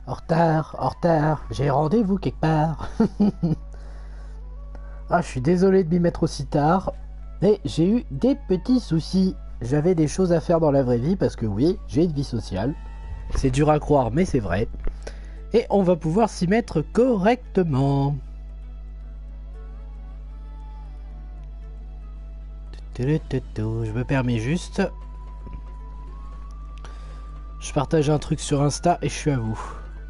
En retard, j'ai rendez-vous quelque part. Ah, je suis désolé de m'y mettre aussi tard, mais j'ai eu des petits soucis. J'avais des choses à faire dans la vraie vie parce que oui, j'ai une vie sociale. C'est dur à croire, mais c'est vrai. Et on va pouvoir s'y mettre correctement. Je me permets juste. Je partage un truc sur Insta et je suis à vous.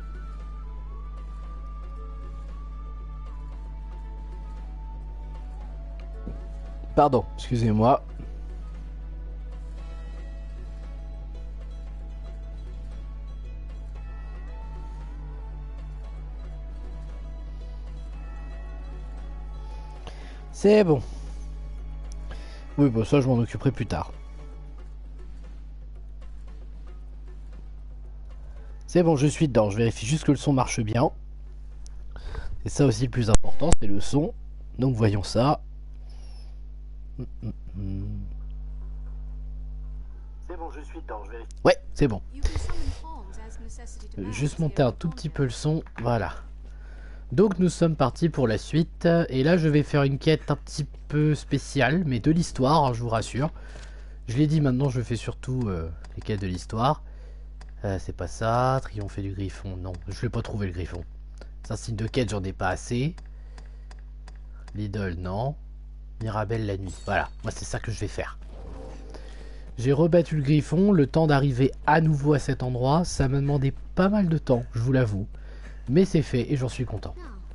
Pardon, excusez-moi. C'est bon. Oui, bon, ça je m'en occuperai plus tard. C'est bon, je suis dedans. Je vérifie juste que le son marche bien. C'est ça aussi le plus important, c'est le son. Donc voyons ça. C'est bon, je suis dedans. Je vérifie. Ouais, c'est bon. Juste monter un tout petit peu le son. Voilà. Donc nous sommes partis pour la suite. Et là, je vais faire une quête un petit peu spéciale, mais de l'histoire, hein, je vous rassure. Je l'ai dit, maintenant je fais surtout les quêtes de l'histoire. C'est pas ça. Triompher du griffon. Non, je l'ai pas trouvé le griffon. C'est un signe de quête, j'en ai pas assez. L'idole, non. Mirabelle la nuit. Voilà, moi c'est ça que je vais faire. J'ai rebattu le griffon, le temps d'arriver à nouveau à cet endroit. Ça m'a demandé pas mal de temps, je vous l'avoue. Mais c'est fait et j'en suis content.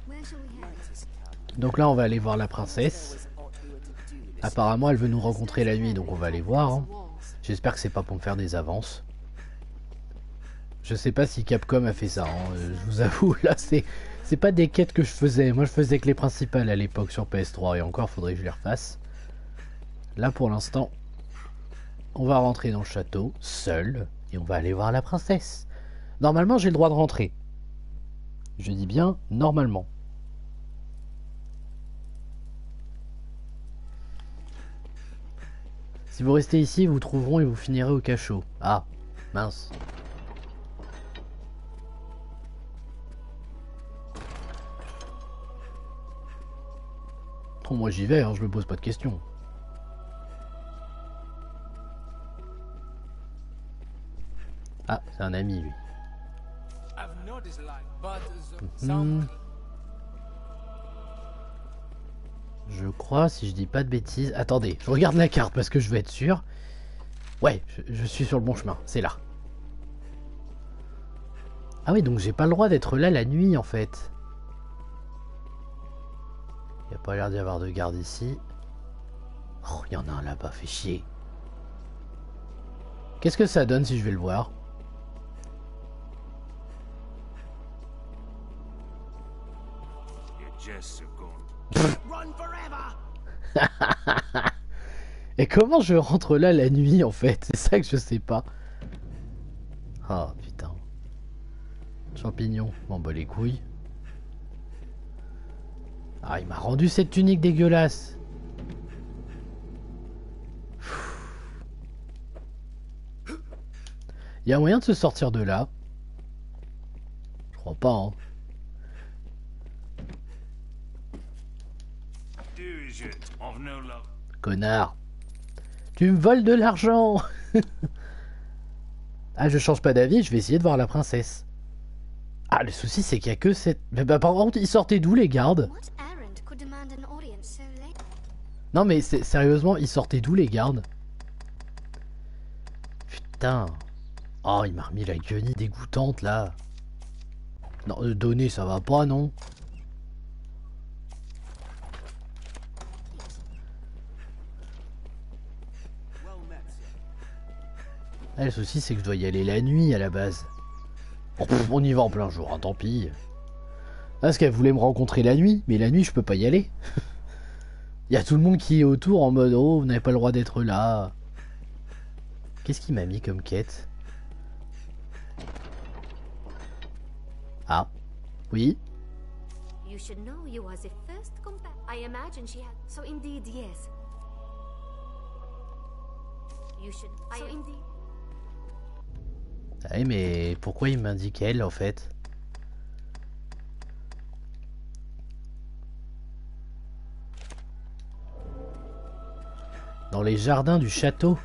Donc là, on va aller voir la princesse. Apparemment, elle veut nous rencontrer la nuit, donc on va aller voir. Hein. J'espère que c'est pas pour me faire des avances. Je sais pas si Capcom a fait ça, hein. Je vous avoue, là c'est pas des quêtes que je faisais. Moi je faisais que les principales à l'époque sur PS3 et encore faudrait que je les refasse. Là pour l'instant, on va rentrer dans le château, seul, et on va aller voir la princesse. Normalement j'ai le droit de rentrer. Je dis bien normalement. Si vous restez ici, vous trouveront et vous finirez au cachot. Ah, mince. Moi j'y vais, hein, je me pose pas de questions. Ah, c'est un ami lui. Je crois, si je dis pas de bêtises... Attendez, je regarde la carte parce que je veux être sûr. Ouais, je suis sur le bon chemin, c'est là. Ah oui, donc j'ai pas le droit d'être là la nuit en fait. Il n'y a pas l'air d'y avoir de garde ici. Oh, il y en a un là-bas, fait chier. Qu'est-ce que ça donne si je vais le voir? Et comment je rentre là la nuit en fait? C'est ça que je sais pas. Ah oh, putain. Champignon, bon bah les couilles. Ah, il m'a rendu cette tunique dégueulasse. Il y a moyen de se sortir de là? Je crois pas, hein. Connard. Tu me voles de l'argent. Ah, je change pas d'avis, je vais essayer de voir la princesse. Ah, le souci c'est qu'il y a que cette... Mais bah par contre, ils sortaient d'où les gardes? Non mais sérieusement, ils sortaient d'où les gardes? Putain. Oh, il m'a remis la guenille dégoûtante là. Non, donner ça va pas, non? Ah, le souci c'est que je dois y aller la nuit à la base. Oh, pff, on y va en plein jour, hein, tant pis. Parce qu'elle voulait me rencontrer la nuit, mais la nuit je peux pas y aller. Il y a tout le monde qui est autour en mode oh, vous n'avez pas le droit d'être là. Qu'est-ce qu'il m'a mis comme quête? Ah, oui. Ah oui, mais pourquoi il m'indique elle en fait? Dans les jardins du château.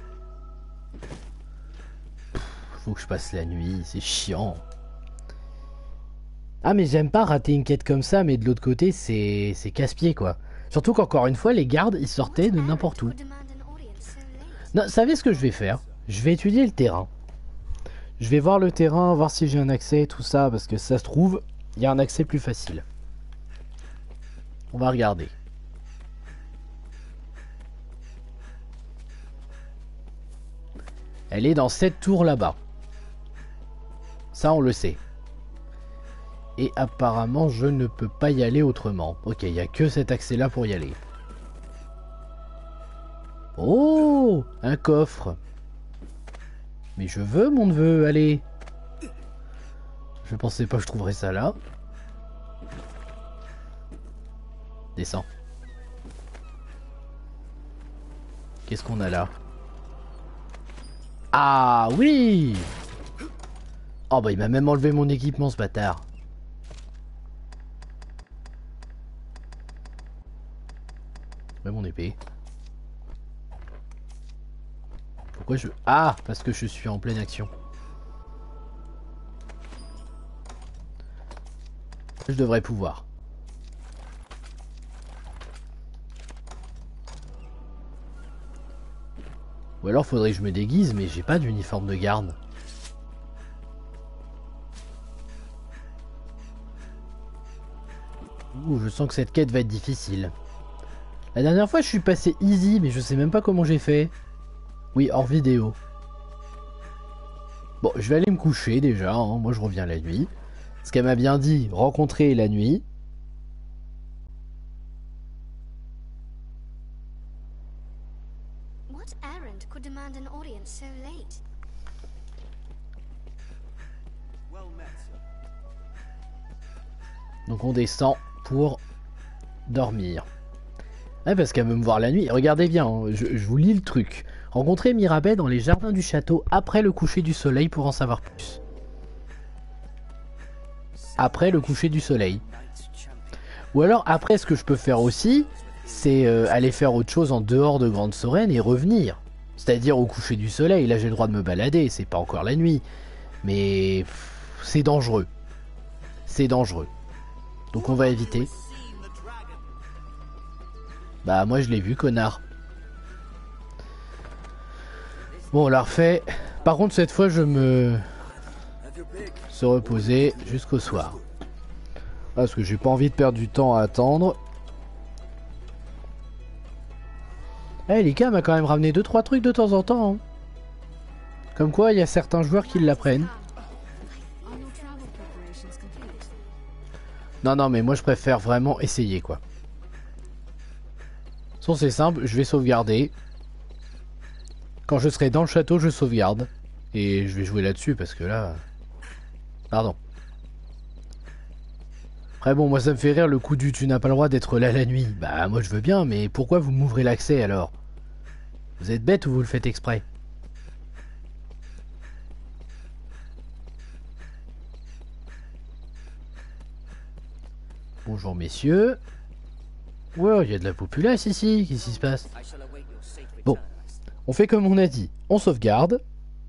Faut que je passe la nuit, c'est chiant. Ah mais j'aime pas rater une quête comme ça, mais de l'autre côté c'est casse-pied quoi. Surtout qu'encore une fois les gardes ils sortaient de n'importe où. Non, vous savez ce que je vais faire? Je vais étudier le terrain. Je vais voir le terrain, voir si j'ai un accès, tout ça, parce que ça se trouve, il y a un accès plus facile. On va regarder. Elle est dans cette tour là-bas. Ça, on le sait. Et apparemment, je ne peux pas y aller autrement. Ok, il n'y a que cet accès-là pour y aller. Oh, un coffre. Mais je veux, mon neveu, allez. Je pensais pas que je trouverais ça là. Descends. Qu'est-ce qu'on a là? Ah oui! Oh bah il m'a même enlevé mon équipement ce bâtard. Ouais, mon épée. Pourquoi je... Ah! Parce que je suis en pleine action. Je devrais pouvoir. Ou alors faudrait que je me déguise, mais j'ai pas d'uniforme de garde. Ouh, je sens que cette quête va être difficile. La dernière fois je suis passé easy, mais je sais même pas comment j'ai fait. Oui, hors vidéo. Bon, je vais aller me coucher déjà, hein. Moi je reviens la nuit. Ce qu'elle m'a bien dit, rencontrer la nuit. Donc on descend pour dormir. Ouais, parce qu'elle veut me voir la nuit. Regardez bien, hein, je vous lis le truc. Rencontrer Mirabelle dans les jardins du château après le coucher du soleil pour en savoir plus. Après le coucher du soleil. Ou alors après, ce que je peux faire aussi, c'est aller faire autre chose en dehors de Grande Sorenne et revenir. C'est-à-dire au coucher du soleil. Là j'ai le droit de me balader, c'est pas encore la nuit. Mais c'est dangereux. C'est dangereux. Donc on va éviter. Bah moi je l'ai vu, connard. Bon, on l'a refait. Par contre cette fois je me... se reposer jusqu'au soir. Parce que j'ai pas envie de perdre du temps à attendre. Eh, Lika m'a quand même ramené 2-3 trucs de temps en temps. Hein. Comme quoi il y a certains joueurs qui l'apprennent. Non, non, mais moi je préfère vraiment essayer quoi. Bon, c'est simple, je vais sauvegarder. Quand je serai dans le château, je sauvegarde. Et je vais jouer là-dessus parce que là... Pardon. Après bon, moi ça me fait rire le coup du tu n'as pas le droit d'être là la nuit. Bah moi je veux bien, mais pourquoi vous m'ouvrez l'accès alors? Vous êtes bête ou vous le faites exprès? Bonjour messieurs. Ouais, il y a de la populace ici, qu'est-ce qui se passe? Bon, on fait comme on a dit, on sauvegarde.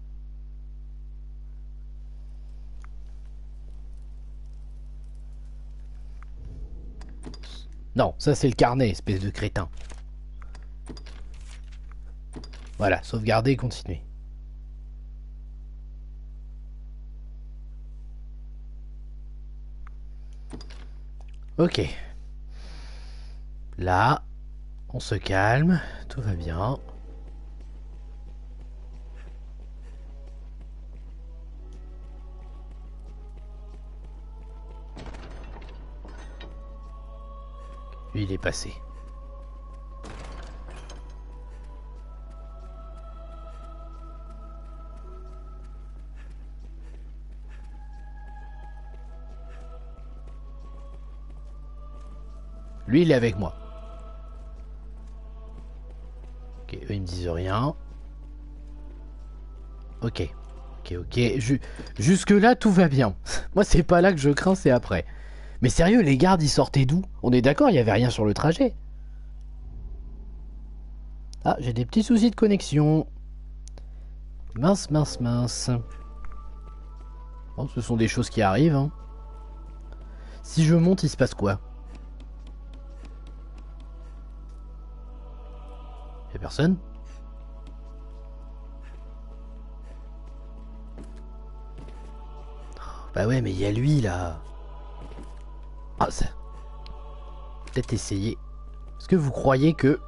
Non, ça c'est le carnet, espèce de crétin. Voilà, sauvegarder et continuer. Ok. Là, on se calme, tout va bien. Lui, il est passé. Lui, il est avec moi. Ok, eux, ils me disent rien. Ok. Ok. Jusque là, tout va bien. Moi, c'est pas là que je crains, c'est après. Mais sérieux, les gardes, ils sortaient d'où? On est d'accord, il y avait rien sur le trajet. Ah, j'ai des petits soucis de connexion. Mince, mince, mince. Bon, ce sont des choses qui arrivent, hein. Si je monte, il se passe quoi? Y'a personne? Bah ouais, mais il y a lui, là. Ah, ça... Peut-être essayer. Est-ce que vous croyez que...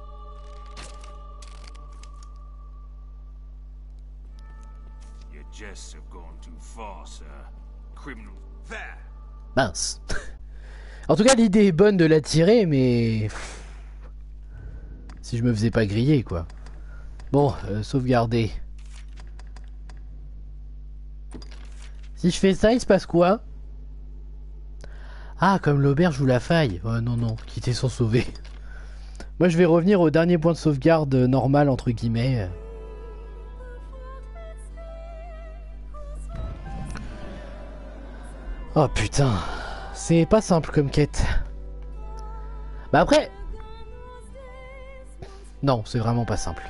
Mince. En tout cas, l'idée est bonne de la tirer, mais... Si je me faisais pas griller, quoi. Bon, sauvegarder. Si je fais ça, il se passe quoi? Ah, comme l'auberge ou la faille. Oh non, non, quitter sans sauver. Moi, je vais revenir au dernier point de sauvegarde normal, entre guillemets. Oh putain, c'est pas simple comme quête. Bah après... Non, c'est vraiment pas simple.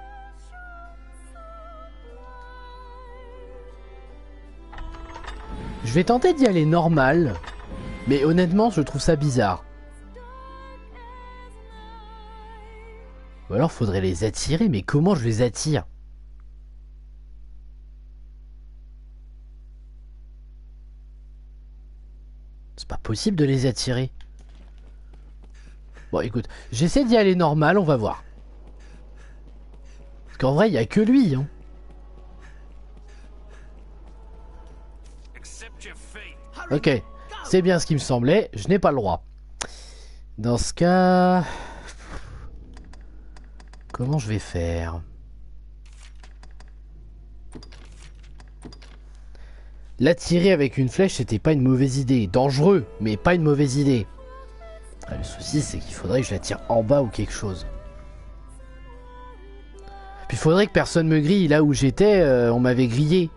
Je vais tenter d'y aller normal, mais honnêtement, je trouve ça bizarre. Ou alors, faudrait les attirer, mais comment je les attire? C'est pas possible de les attirer. Bon, écoute, j'essaie d'y aller normal, on va voir. Parce qu'en vrai, il n'y a que lui, hein. Ok, c'est bien ce qui me semblait, je n'ai pas le droit. Dans ce cas... Comment je vais faire? L'attirer avec une flèche, c'était pas une mauvaise idée. Dangereux, mais pas une mauvaise idée. Le souci, c'est qu'il faudrait que je la tire en bas ou quelque chose. Puis il faudrait que personne me grille. Là où j'étais, on m'avait grillé.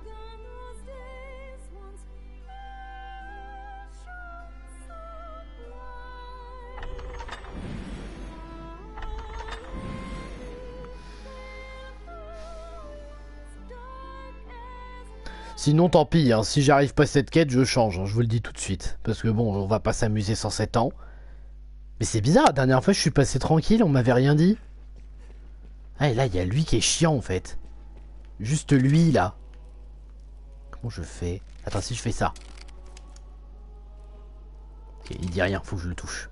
Sinon, tant pis, hein, si j'arrive pas à cette quête, je change, hein, je vous le dis tout de suite. Parce que bon, on va pas s'amuser sans 7 ans. Mais c'est bizarre, la dernière fois je suis passé tranquille, on m'avait rien dit. Ah, et là, il y a lui qui est chiant en fait. Juste lui, là. Comment je fais? Attends, si je fais ça. Ok, il dit rien, faut que je le touche.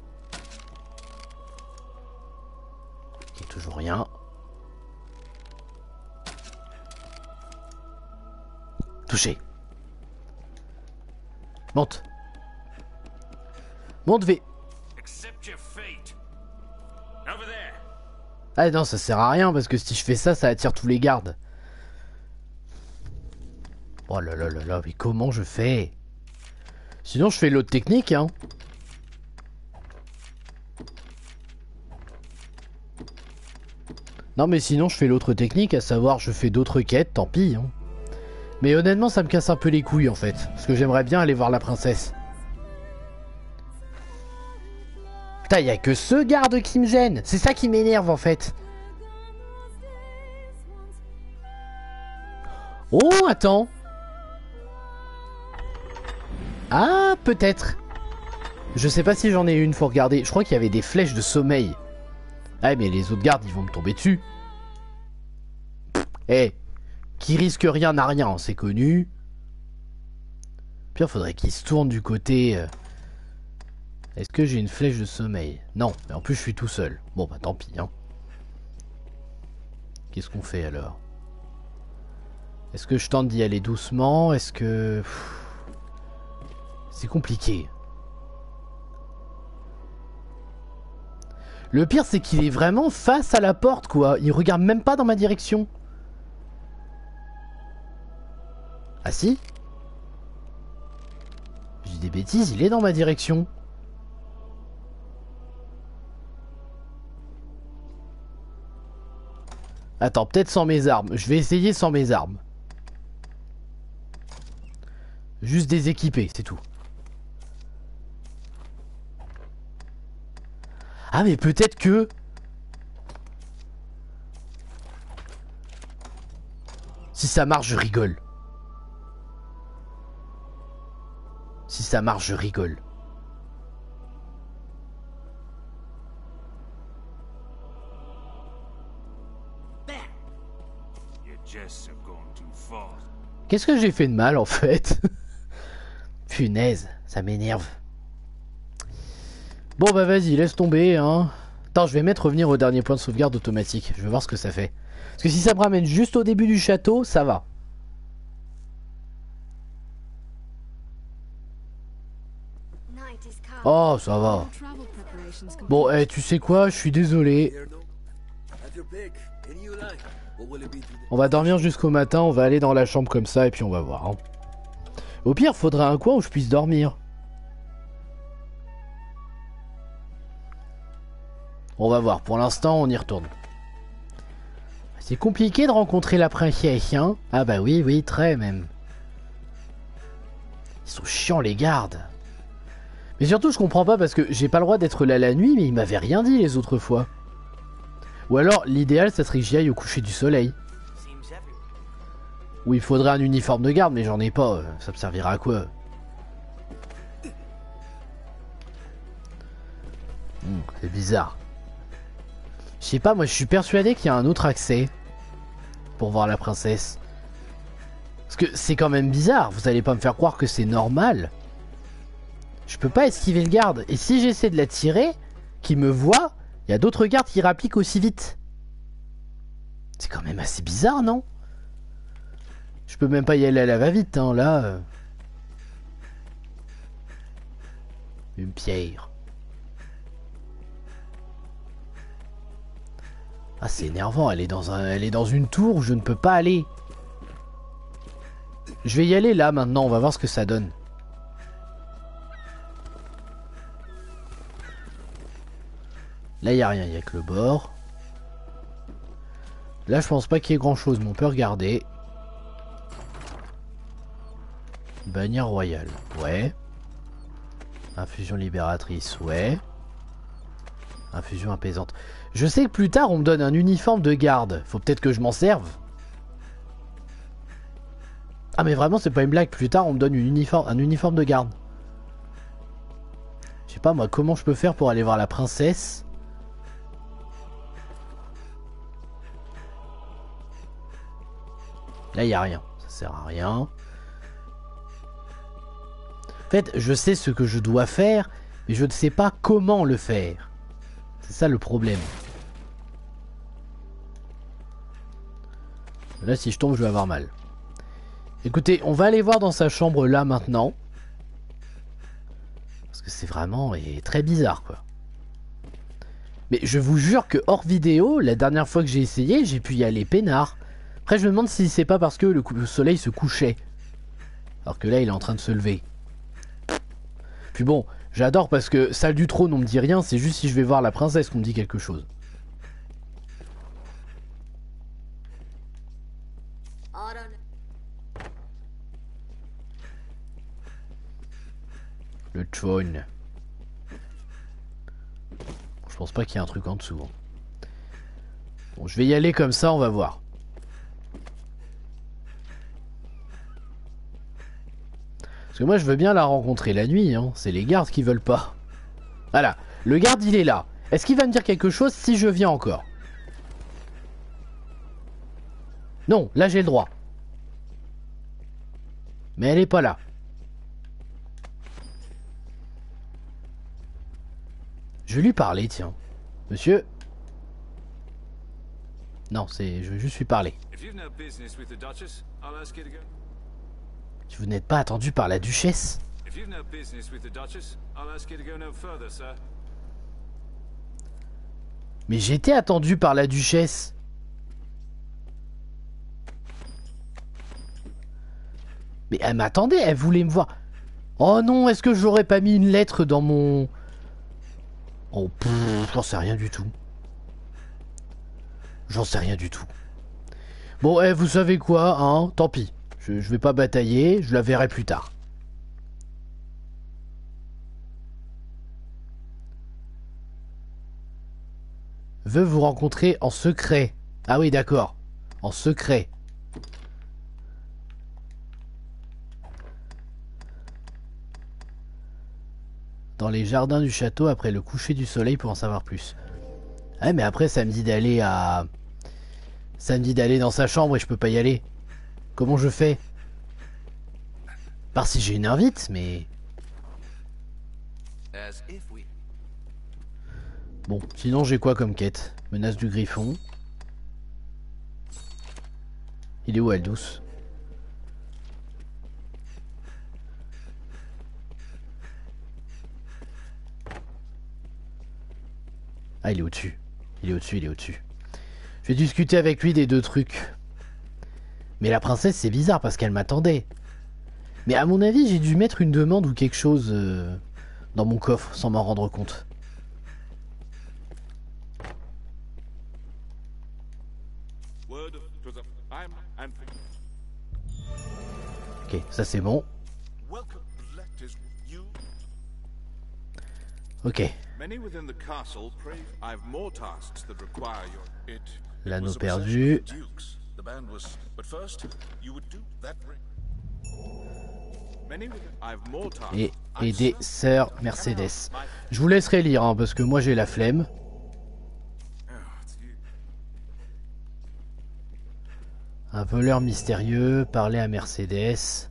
Ok, toujours rien. Touché. Monte. Monte, V. Ah non, ça sert à rien parce que si je fais ça, ça attire tous les gardes. Oh là là là là, mais comment je fais? Sinon, je fais l'autre technique, hein. Non, mais sinon, je fais l'autre technique, à savoir, je fais d'autres quêtes, tant pis, hein. Mais honnêtement, ça me casse un peu les couilles, en fait. Parce que j'aimerais bien aller voir la princesse. Putain, y'a que ce garde qui me gêne. C'est ça qui m'énerve, en fait. Oh, attends. Ah, peut-être. Je sais pas si j'en ai une, faut regarder. Je crois qu'il y avait des flèches de sommeil. Ah, mais les autres gardes, ils vont me tomber dessus. Eh, qui risque rien n'a rien, c'est connu. Puis il faudrait qu'il se tourne du côté... Est-ce que j'ai une flèche de sommeil? Non, mais en plus je suis tout seul. Bon bah tant pis, hein. Qu'est-ce qu'on fait alors? Est-ce que je tente d'y aller doucement? Est-ce que... C'est compliqué. Le pire c'est qu'il est vraiment face à la porte quoi. Il regarde même pas dans ma direction. Ah si? Je dis des bêtises, il est dans ma direction. Attends, peut-être sans mes armes. Je vais essayer sans mes armes. Juste déséquipé, c'est tout. Ah mais peut-être que... ça marche, je rigole. Si ça marche, je rigole. Qu'est-ce que j'ai fait de mal en fait? Punaise, ça m'énerve. Bon bah vas-y, laisse tomber hein. Attends, je vais mettre revenir au dernier point de sauvegarde automatique. Je vais voir ce que ça fait. Parce que si ça me ramène juste au début du château, ça va. Oh, ça va. Bon, tu sais quoi, je suis désolé. On va dormir jusqu'au matin, on va aller dans la chambre comme ça et puis on va voir. Hein. Au pire, faudrait un coin où je puisse dormir. On va voir, pour l'instant on y retourne. C'est compliqué de rencontrer la princesse, hein? Ah bah oui, oui, très même. Ils sont chiants les gardes. Mais surtout je comprends pas parce que j'ai pas le droit d'être là la nuit, mais ils m'avaient rien dit les autres fois. Ou alors l'idéal ça serait que j'y aille au coucher du soleil. Ou il faudrait un uniforme de garde, mais j'en ai pas, ça me servira à quoi? C'est bizarre. Je sais pas, moi je suis persuadé qu'il y a un autre accès pour voir la princesse. Parce que c'est quand même bizarre, vous allez pas me faire croire que c'est normal. Je peux pas esquiver le garde, et si j'essaie de la tirer, qu'il me voit, il y a d'autres gardes qui rappliquent aussi vite. C'est quand même assez bizarre, non? Je peux même pas y aller à la va-vite, hein, là. Une pierre. Ah, c'est énervant, elle est dans une tour où je ne peux pas aller. Je vais y aller là, maintenant, on va voir ce que ça donne. Là, il n'y a rien, il n'y a que le bord. Là, je pense pas qu'il y ait grand-chose, mais on peut regarder. Bannière royale, ouais. Infusion libératrice, ouais. Infusion apaisante. Je sais que plus tard, on me donne un uniforme de garde. Faut peut-être que je m'en serve. Ah, mais vraiment, c'est pas une blague. Plus tard, on me donne un uniforme de garde. Je sais pas, moi, comment je peux faire pour aller voir la princesse? Là, il n'y a rien. Ça sert à rien. En fait, je sais ce que je dois faire, mais je ne sais pas comment le faire. C'est ça le problème. Là, si je tombe, je vais avoir mal. Écoutez, on va aller voir dans sa chambre là maintenant. Parce que c'est vraiment très bizarre, quoi. Mais je vous jure que hors vidéo, la dernière fois que j'ai essayé, j'ai pu y aller peinard. Après, je me demande si c'est pas parce que le soleil se couchait. Alors que là, il est en train de se lever. Puis bon, j'adore parce que salle du trône, on me dit rien. C'est juste si je vais voir la princesse qu'on me dit quelque chose. Le trône. Je pense pas qu'il y ait un truc en dessous. Hein. Bon, je vais y aller comme ça, on va voir. Parce que moi, je veux bien la rencontrer la nuit. Hein. C'est les gardes qui veulent pas. Voilà. Le garde, il est là. Est-ce qu'il va me dire quelque chose si je viens encore? Non, là, j'ai le droit. Mais elle est pas là. Je vais lui parler, tiens. Monsieur? Non, je veux juste lui parler. Vous n'êtes pas attendu par la duchesse? Mais j'étais attendu par la duchesse. Mais elle m'attendait, elle voulait me voir. Oh non, est-ce que j'aurais pas mis une lettre dans mon... Oh, j'en sais rien du tout. J'en sais rien du tout. Bon, vous savez quoi, hein? Tant pis. Je vais pas batailler, je la verrai plus tard. Veut vous rencontrer en secret. Ah oui, d'accord. En secret. dans les jardins du château après le coucher du soleil pour en savoir plus. Ah mais après ça me dit d'aller à... Ça me dit d'aller dans sa chambre et je peux pas y aller. Comment je fais? Par si j'ai une invite, mais... Bon, sinon j'ai quoi comme quête? Menace du griffon. Il est où Aldous? Ah, il est au-dessus. Il est au-dessus, il est au-dessus. Je vais discuter avec lui des deux trucs. Mais la princesse, c'est bizarre parce qu'elle m'attendait. Mais à mon avis, j'ai dû mettre une demande ou quelque chose dans mon coffre sans m'en rendre compte. Ok, ça c'est bon. Ok. L'anneau perdu. Et aider Sœur Mercedes. Je vous laisserai lire hein, parce que moi j'ai la flemme. Un voleur mystérieux, parler à Mercedes.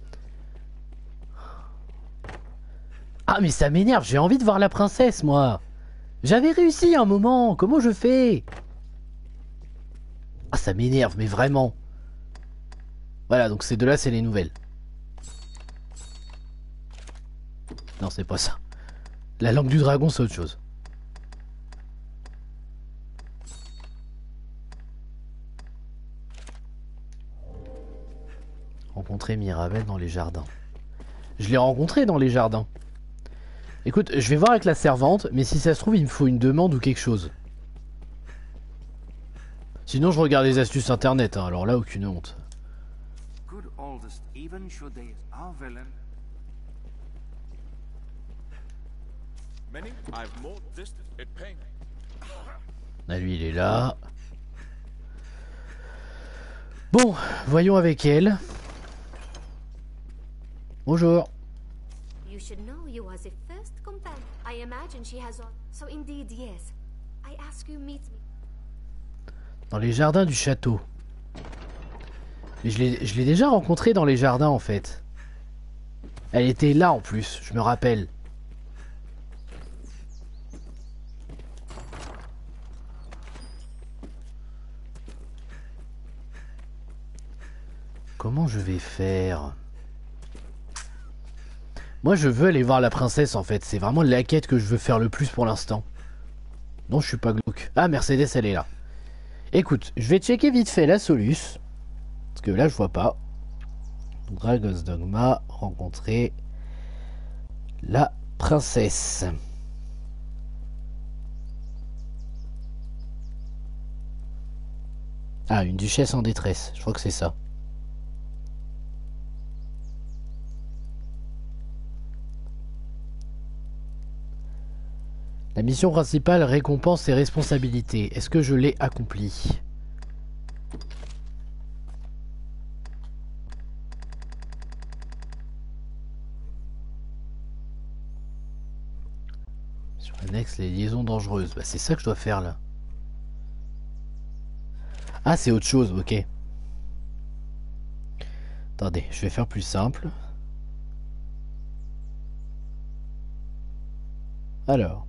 Ah mais ça m'énerve, j'ai envie de voir la princesse moi. J'avais réussi un moment, comment je fais? Ah ça m'énerve, mais vraiment. Voilà, donc ces deux-là c'est les nouvelles. Non c'est pas ça. La langue du dragon c'est autre chose. Rencontrer Mirabelle dans les jardins. Je l'ai rencontré dans les jardins. Écoute, je vais voir avec la servante, mais si ça se trouve, il me faut une demande ou quelque chose. Sinon, je regarde les astuces internet, hein, alors là, aucune honte. Ah, lui, il est là. Bon, voyons avec elle. Bonjour. You should know you was a first companion. I imagine she has all. So indeed, yes. I ask you meet me. Dans les jardins du château. Mais je l'ai déjà rencontrée dans les jardins en fait. Elle était là en plus, je me rappelle. Comment je vais faire? Moi je veux aller voir la princesse en fait, c'est vraiment la quête que je veux faire le plus pour l'instant. Non je suis pas glauque. Ah Mercedes elle est là. Écoute, je vais checker vite fait la Solus. Parce que là je vois pas. Dragon's Dogma, rencontrer la princesse. Ah une duchesse en détresse, je crois que c'est ça. La mission principale, récompense et responsabilité. Est-ce que je l'ai accomplie? Sur l'annexe, les liaisons dangereuses. Bah, c'est ça que je dois faire là. Ah, c'est autre chose, ok. Attendez, je vais faire plus simple. Alors.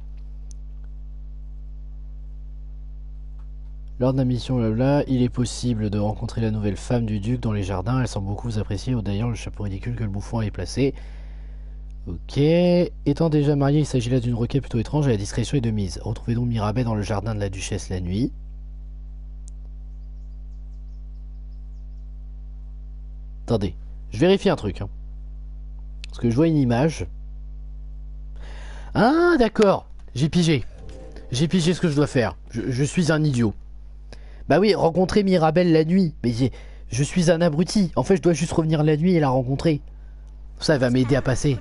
Lors de la mission blabla, il est possible de rencontrer la nouvelle femme du duc dans les jardins. Elle semble beaucoup vous apprécier. D'ailleurs, le chapeau ridicule que le bouffon est placé. Ok. Étant déjà marié, il s'agit là d'une requête plutôt étrange et la discrétion est de mise. Retrouvez donc Mirabelle dans le jardin de la duchesse la nuit. Attendez, je vérifie un truc. Hein. Parce que je vois une image. Ah, d'accord. J'ai pigé. J'ai pigé ce que je dois faire. Je suis un idiot. Bah oui, rencontrer Mirabelle la nuit. Mais je suis un abruti. En fait, je dois juste revenir la nuit et la rencontrer. Ça va m'aider à passer.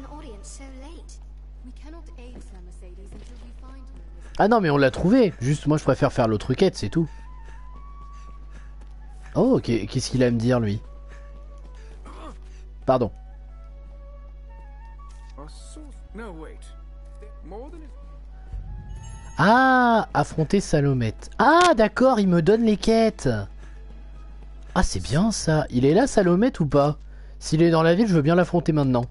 Ah non, mais on l'a trouvé. Juste, moi, je préfère faire l'autre quête, c'est tout. Oh, qu'est-ce qu'il a à me dire, lui? Pardon. Ah, affronter Salomette. Ah, d'accord, il me donne les quêtes. Ah, c'est bien ça. Il est là, Salomette, ou pas? S'il est dans la ville, je veux bien l'affronter maintenant.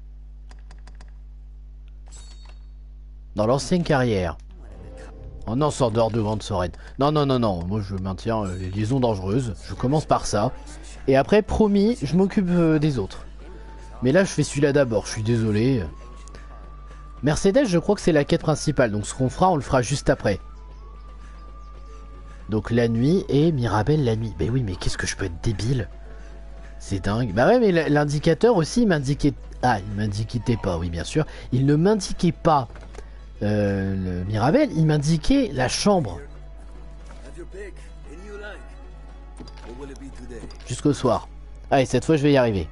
Dans l'ancienne carrière. Oh non, sort dehors de Grande Soren. Non, non, non, non. Moi, je maintiens les liaisons dangereuses. Je commence par ça. Et après, promis, je m'occupe des autres. Mais là, je fais celui-là d'abord. Je suis désolé. Mercedes, je crois que c'est la quête principale. Donc, ce qu'on fera, on le fera juste après. Donc, la nuit et Mirabelle la nuit. Mais oui, mais qu'est-ce que je peux être débile? C'est dingue. Bah ouais, mais l'indicateur aussi, il m'indiquait... Ah, il m'indiquait pas, oui, bien sûr. Il ne m'indiquait pas le Mirabelle, il m'indiquait la chambre. Jusqu'au soir. Allez, cette fois, je vais y arriver.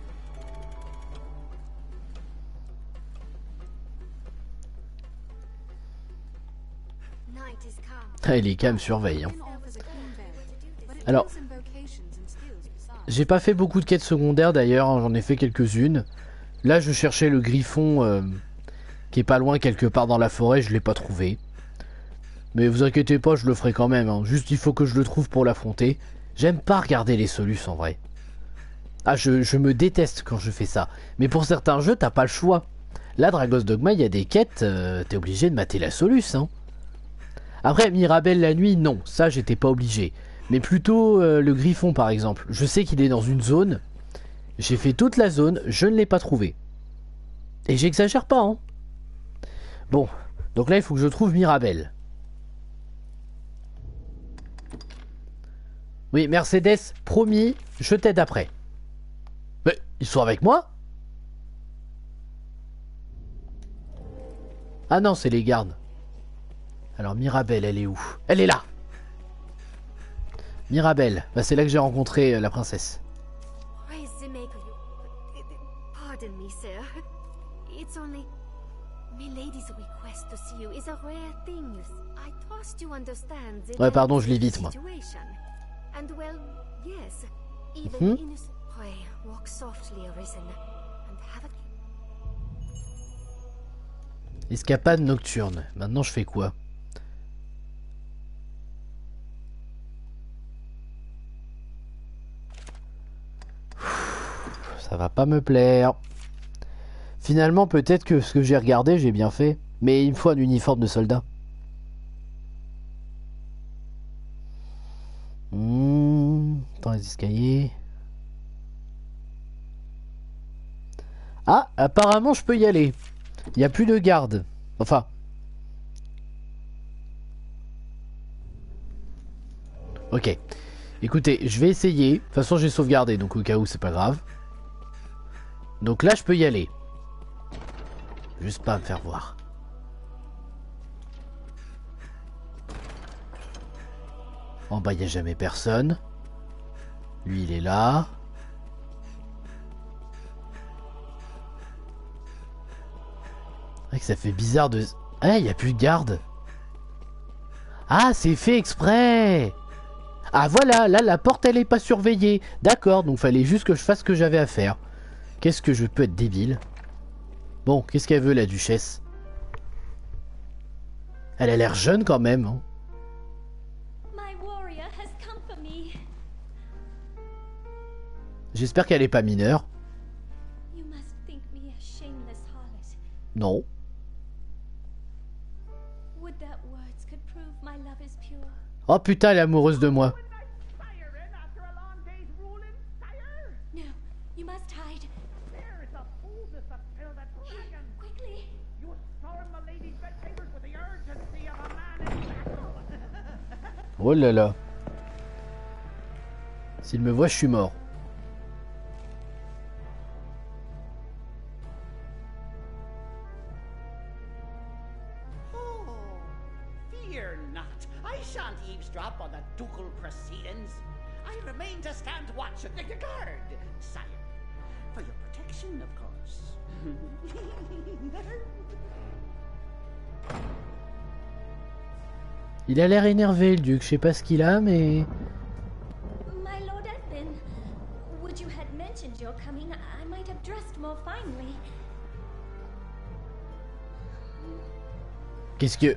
Ah, les cams surveillent. Hein. Alors, j'ai pas fait beaucoup de quêtes secondaires d'ailleurs, hein, j'en ai fait quelques-unes. Là, je cherchais le griffon qui est pas loin quelque part dans la forêt, je l'ai pas trouvé. Mais vous inquiétez pas, je le ferai quand même. Hein. Juste, il faut que je le trouve pour l'affronter. J'aime pas regarder les solus en vrai. Ah, je me déteste quand je fais ça. Mais pour certains jeux, t'as pas le choix. Là, Dragon's Dogma, il y a des quêtes, t'es obligé de mater la solus. Hein. Après, Mirabelle la nuit, non, ça j'étais pas obligé. Mais plutôt le griffon par exemple. Je sais qu'il est dans une zone. J'ai fait toute la zone, je ne l'ai pas trouvé. Et j'exagère pas, hein. Bon, donc là il faut que je trouve Mirabelle. Oui, Mercedes, promis, je t'aide après. Mais ils sont avec moi? Ah non, c'est les gardes. Alors Mirabelle, elle est où? Elle est là! Mirabelle, bah, c'est là que j'ai rencontré la princesse. Pardon me, sir. It's only Milady's request to see you is a rare thing. I trust you understand. Ouais, pardon, je lis vite, moi. And well, yes, even innocent. Pray, walk softly, Arisen, and have a... Escapade nocturne. Maintenant, je fais quoi? Ça va pas me plaire. Finalement, peut-être que ce que j'ai regardé, j'ai bien fait. Mais il me faut un uniforme de soldat. Dans les escaliers. Ah, apparemment, je peux y aller. Il n'y a plus de garde. Enfin. Ok. Écoutez, je vais essayer. De toute façon, j'ai sauvegardé, donc au cas où, c'est pas grave. Donc là, je peux y aller. Juste pas me faire voir. En bas, il n'y a jamais personne. Lui, il est là. C'est vrai que ça fait bizarre de... Ah, il n'y a plus de garde. Ah, c'est fait exprès. Ah, voilà, là, la porte, elle est pas surveillée. D'accord, donc fallait juste que je fasse ce que j'avais à faire. Qu'est-ce que je peux être débile. Bon, qu'est-ce qu'elle veut, la duchesse? Elle a l'air jeune quand même. Hein. J'espère qu'elle est pas mineure. Non. Oh putain, elle est amoureuse de moi. Oh là là. S'il me voit, je suis mort. Il a l'air énervé, le duc. Je sais pas ce qu'il a, mais... My Lord Edwin, would you had mentioned your coming, I might have dressed more finely. Qu'est-ce que...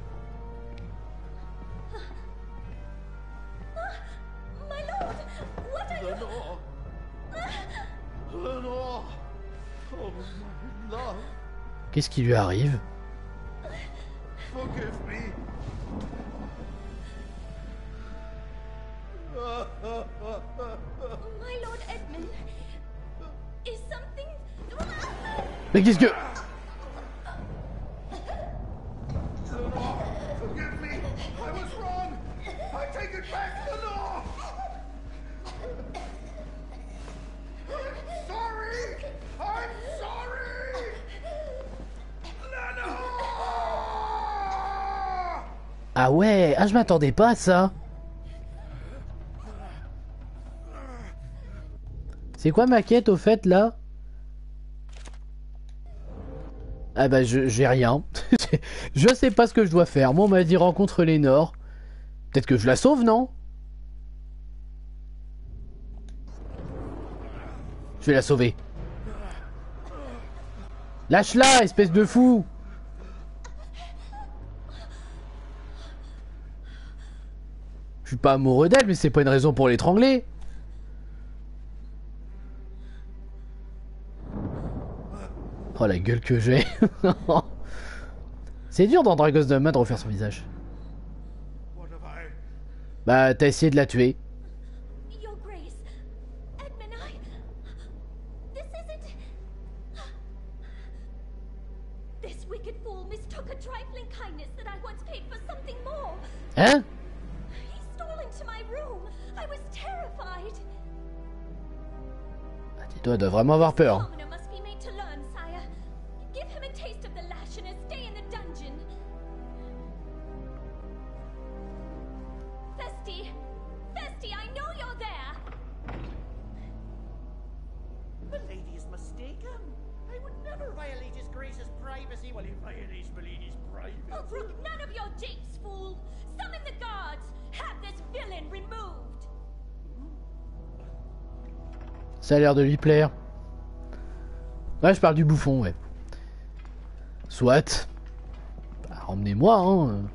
My lord, what are you... Lenore! Lenore! Oh, my love! Qu'est-ce qui lui arrive? Forgive me! My lord Edmund, is something... Mais qu'est-ce que... Lenore! Forgive me! I was wrong! I take it back, Lenore! I'm sorry! I'm sorry! Lenore! Ah ouais, ah je m'attendais pas à ça. C'est quoi ma quête au fait là? Ah bah j'ai rien. Je sais pas ce que je dois faire. Moi on m'a dit rencontre Lénore. Peut-être que je la sauve, non? Je vais la sauver. Lâche-la, espèce de fou! Je suis pas amoureux d'elle, mais c'est pas une raison pour l'étrangler. Oh la gueule que j'ai. C'est dur dans Dragon's Dogma de refaire son visage. What have I... Bah t'as essayé de la tuer. Your Grace, Edmund, this isn't... This wicked fool mistook a trifling kindness that I once paid for something more. Hein? He stole into my room. I was terrified. Ah, dis-toi, elle doit vraiment avoir peur. Commoner must be made to learn, sire. Give him a taste of the lash and a stay in the dungeon. Festy! Festy, I know you're there! The lady is mistaken. I would never violate His Grace's privacy while he violates my lady's privacy. Oh, brook none of your japes, fool! Summon the guards! Have this villain removed! Ça a l'air de lui plaire. Ouais, je parle du bouffon, ouais. Soit. Bah, emmenez-moi, hein.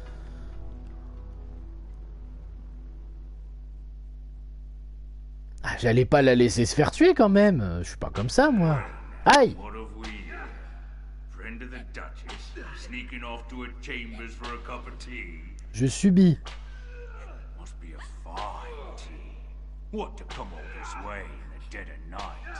Ah, j'allais pas la laisser se faire tuer quand même. Je suis pas comme ça, moi. Aïe! What have we here? Friend of the Duchess, sneaking off to her chambers for a cup of tea. Je subis. Must be a fine tea. What to come all this way in the dead of night?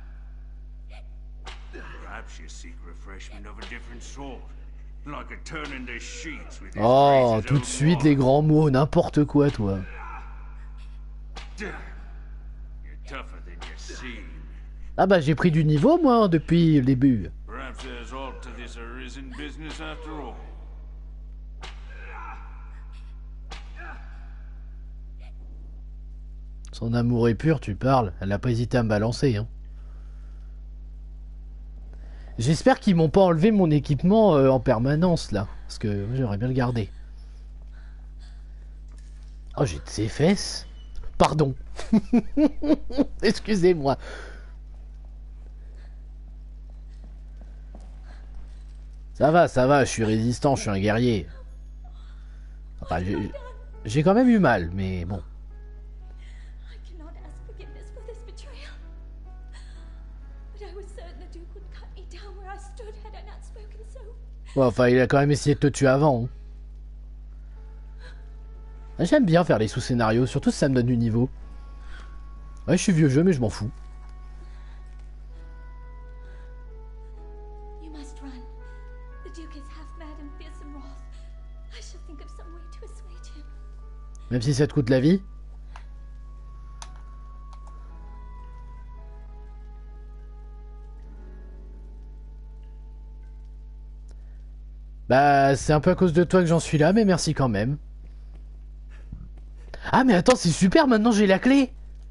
Perhaps you seek refreshment of a different sort, like a turning the sheets with His Oh, Grace's tout de own suite les wine. grands mots, n'importe quoi, toi. Damn, you're tougher than you seem. Ah bah j'ai pris du niveau, moi, depuis le début. Perhaps there's aught to this arisen business after all. Son amour est pur, tu parles. Elle n'a pas hésité à me balancer, hein. J'espère qu'ils m'ont pas enlevé mon équipement en permanence, là. Parce que moi, j'aimerais bien le garder. Oh, j'ai de ses fesses. Pardon. Excusez-moi. Ça va, je suis résistant, je suis un guerrier. Enfin, j'ai quand même eu mal, mais bon. I cannot ask forgiveness for this betrayal. But I was certain the Duke would cut me down where I stood had I not spoken so. Ouais, enfin, il a quand même essayé de te tuer avant. Hein. Ah, j'aime bien faire les sous-scénarios, surtout si ça me donne du niveau. Ouais, je suis vieux jeu, mais je m'en fous. You must run. The Duke is half mad and fearsome wrath. I shall think of some way to assuage him. Même si ça te coûte la vie. Bah, c'est un peu à cause de toi que j'en suis là, mais merci quand même. Ah, mais attends, c'est super, maintenant j'ai la clé.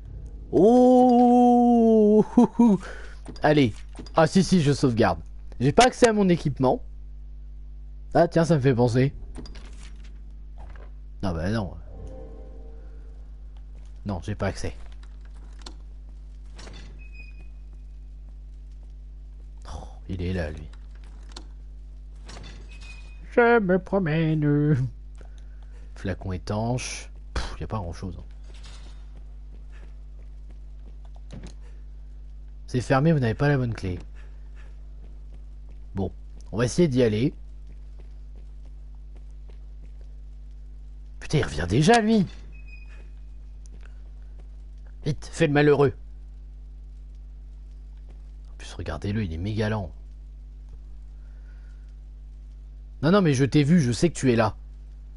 Oh. Allez. Ah, si, je sauvegarde. J'ai pas accès à mon équipement. Ah, tiens, ça me fait penser. Non, bah non. Non, j'ai pas accès. Oh, il est là, lui. Je me promène. Flacon étanche. Il n'y a pas grand chose. C'est fermé, vous n'avez pas la bonne clé. Bon, on va essayer d'y aller. Putain, il revient déjà, lui. Vite, fais le malheureux. En plus, regardez-le, il est méga lent. Non, non, mais je t'ai vu, je sais que tu es là.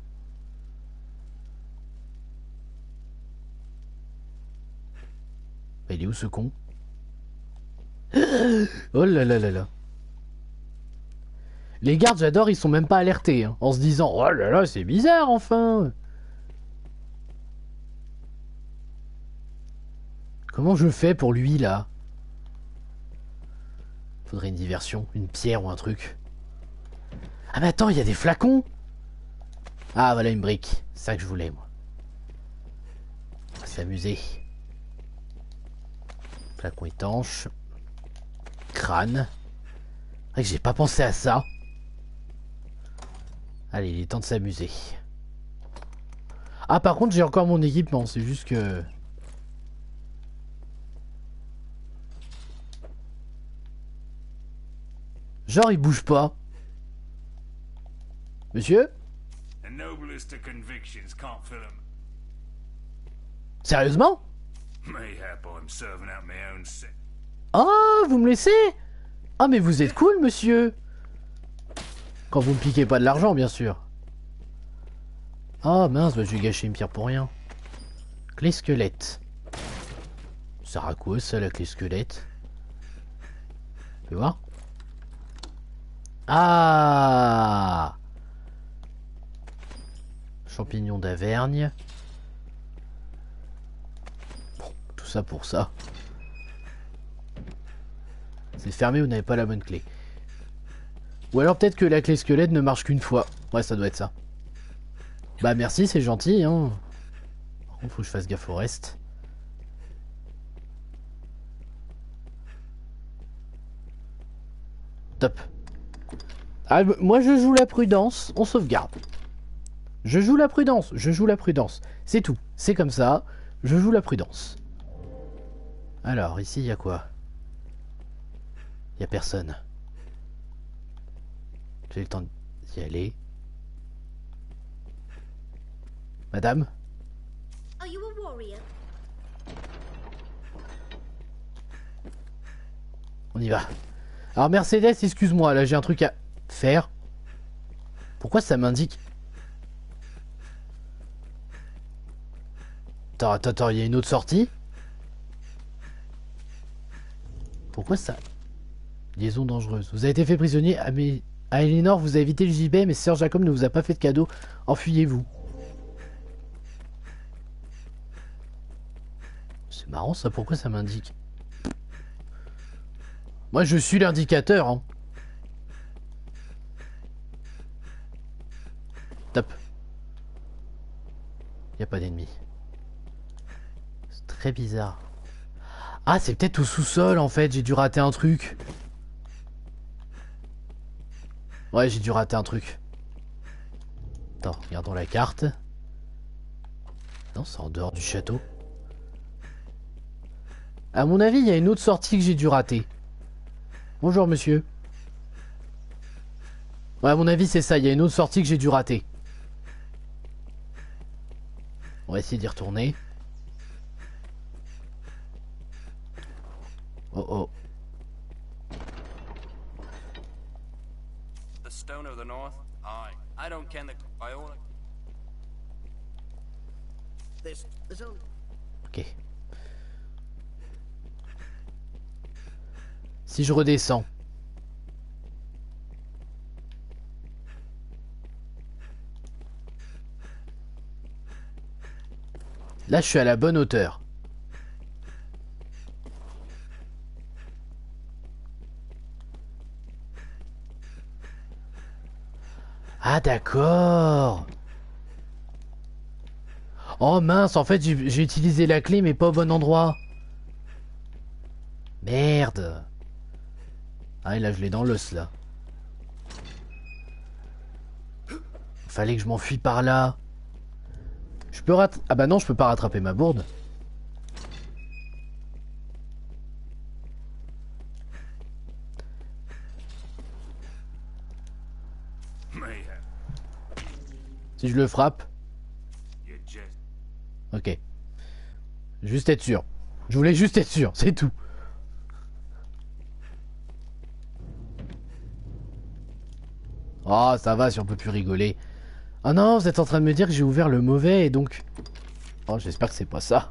Bah, il est où ce con? Oh là là là là. Les gardes, j'adore, ils sont même pas alertés, hein, en se disant oh là là, c'est bizarre, enfin. Comment je fais pour lui, là? Faudrait une diversion, une pierre ou un truc. Ah mais attends, il y a des flacons. Ah voilà une brique, c'est ça que je voulais, moi. On va s'amuser. Flacon étanche. Crâne. C'est vrai que j'ai pas pensé à ça. Allez, il est temps de s'amuser. Ah par contre j'ai encore mon équipement, c'est juste que... Genre il bouge pas. Monsieur? Sérieusement? Ah, vous me laissez? Ah mais vous êtes cool monsieur. Quand vous me piquez pas de l'argent bien sûr. Ah mince, bah, je vais gâcher une pierre pour rien. Clé squelette. Ça sert à quoi ça la clé squelette? Tu peux voir? Ah! Champignons d'Avergne. Bon, tout ça pour ça. C'est fermé, vous n'avez pas la bonne clé. Ou alors peut-être que la clé squelette ne marche qu'une fois. Ouais, ça doit être ça. Bah merci, c'est gentil, hein. Par contre, faut que je fasse gaffe au reste. Top. Ah, moi je joue la prudence, on sauvegarde. Je joue la prudence, je joue la prudence. C'est tout, c'est comme ça, je joue la prudence. Alors, ici, il y a quoi? Il y a personne. J'ai le temps d'y aller. Madame? Are you a warrior? On y va. Alors Mercedes, excuse-moi, là j'ai un truc à faire. Pourquoi ça m'indique... Attends, il y a une autre sortie. Pourquoi ça... Liaison dangereuse. Vous avez été fait prisonnier à Eleanor, vous avez évité le gibet, mais Sir Jacob ne vous a pas fait de cadeau. Enfuyez-vous. C'est marrant ça, pourquoi ça m'indique? Moi je suis l'indicateur, hein. Top. Y a pas d'ennemis. C'est très bizarre. Ah, c'est peut-être au sous-sol en fait, j'ai dû rater un truc. Ouais, j'ai dû rater un truc. Attends, regardons la carte. Non, c'est en dehors du château. À mon avis, il y a une autre sortie que j'ai dû rater. Bonjour monsieur. Ouais, à mon avis c'est ça, il y a une autre sortie que j'ai dû rater. On va essayer d'y retourner. Oh oh. The stone of the north? I don't ken the Viola. There's only... Ok. Si je redescends. Là, je suis à la bonne hauteur. Ah, d'accord. Oh mince, en fait, j'ai utilisé la clé, mais pas au bon endroit. Merde. Ah, et là, je l'ai dans l'os, là. fallait que je m'enfuis par là. Je peux Ah bah non, je peux pas rattraper ma bourde. Si je le frappe. Ok. Juste être sûr. Je voulais juste être sûr, c'est tout. Oh, ça va si on peut plus rigoler. Oh non, vous êtes en train de me dire que j'ai ouvert le mauvais et donc... Oh, j'espère que c'est pas ça.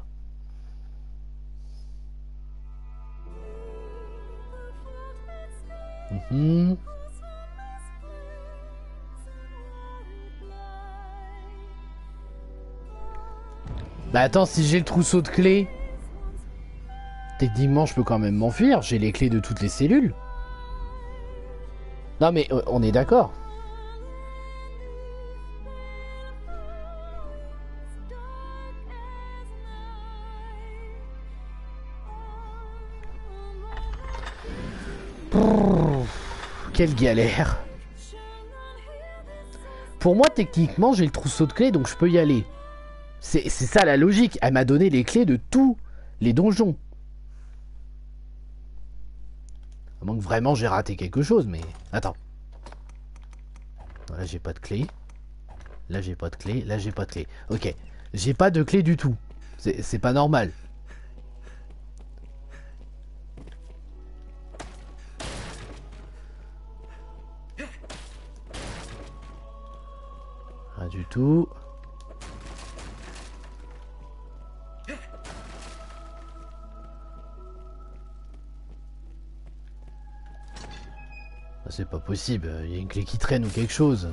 Bah attends, si j'ai le trousseau de clés... Techniquement, je peux quand même m'enfuir. J'ai les clés de toutes les cellules. Non mais, on est d'accord. Quelle galère. Pour moi, techniquement, j'ai le trousseau de clés, donc je peux y aller. C'est ça la logique. Elle m'a donné les clés de tous les donjons. À moins que vraiment j'ai raté quelque chose, mais... Attends. Là, j'ai pas de clé. Là, j'ai pas de clé. Là, j'ai pas de clé. Ok. J'ai pas de clé du tout. C'est pas normal. Rien du tout. C'est pas possible, il y a une clé qui traîne ou quelque chose.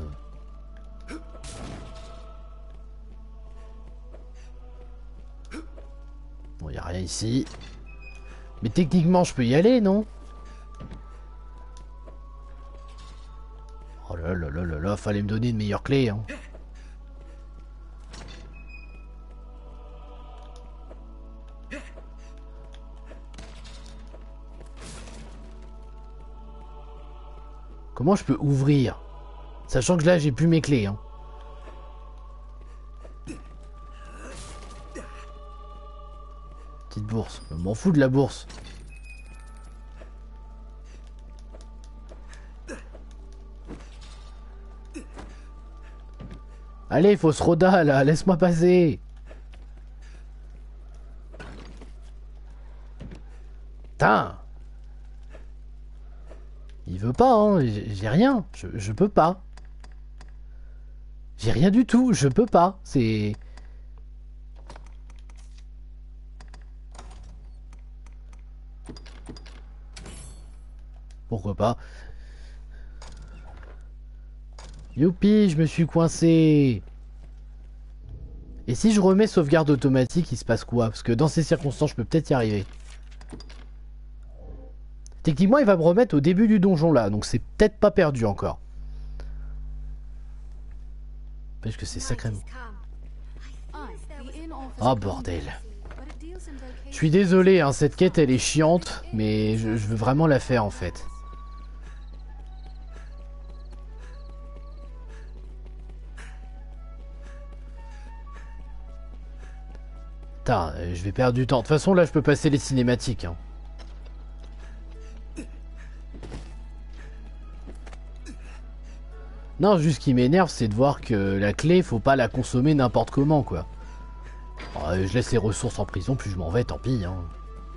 Bon, il n'y a rien ici. Mais techniquement, je peux y aller, non? Oh là là là là là, fallait me donner une meilleure clé, hein. Comment je peux ouvrir? Sachant que là, j'ai plus mes clés, hein. Petite bourse. Je m'en fous de la bourse. Allez, faut se roda, là. Laisse-moi passer. Putain. Il veut pas, hein. J'ai rien. Je peux pas. J'ai rien du tout. Je peux pas. C'est... Pourquoi pas? Youpi, je me suis coincé. Et si je remets sauvegarde automatique, il se passe quoi? Parce que dans ces circonstances, je peux peut-être y arriver. Techniquement, il va me remettre au début du donjon là, donc c'est peut-être pas perdu encore. Parce que c'est sacrément... Oh bordel. Je suis désolé, hein, cette quête elle est chiante, mais je veux vraiment la faire en fait. Putain, je vais perdre du temps. De toute façon là je peux passer les cinématiques, hein. Non, juste ce qui m'énerve, c'est de voir que la clé, faut pas la consommer n'importe comment, quoi. Oh, je laisse les ressources en prison, plus je m'en vais, tant pis, hein.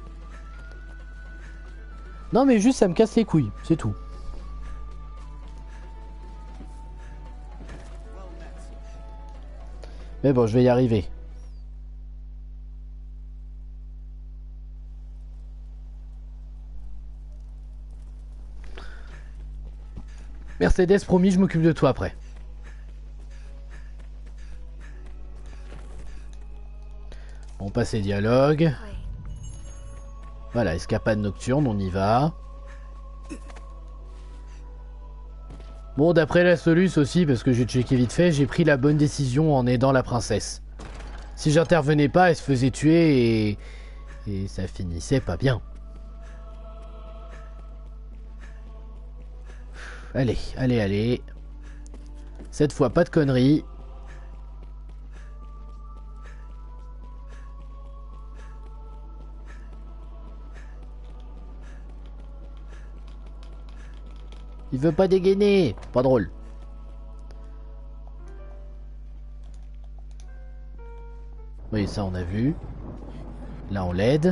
Non, mais juste, ça me casse les couilles, c'est tout. Mais bon, je vais y arriver. Mercedes, promis, je m'occupe de toi après. On passe les dialogues. Voilà, escapade nocturne, on y va. Bon, d'après la soluce aussi, parce que j'ai checké vite fait, j'ai pris la bonne décision en aidant la princesse. Si j'intervenais pas, elle se faisait tuer et ça finissait pas bien. Allez, allez, allez. Cette fois, pas de conneries. Il veut pas dégainer. Pas drôle. Oui, ça on a vu. Là on l'aide.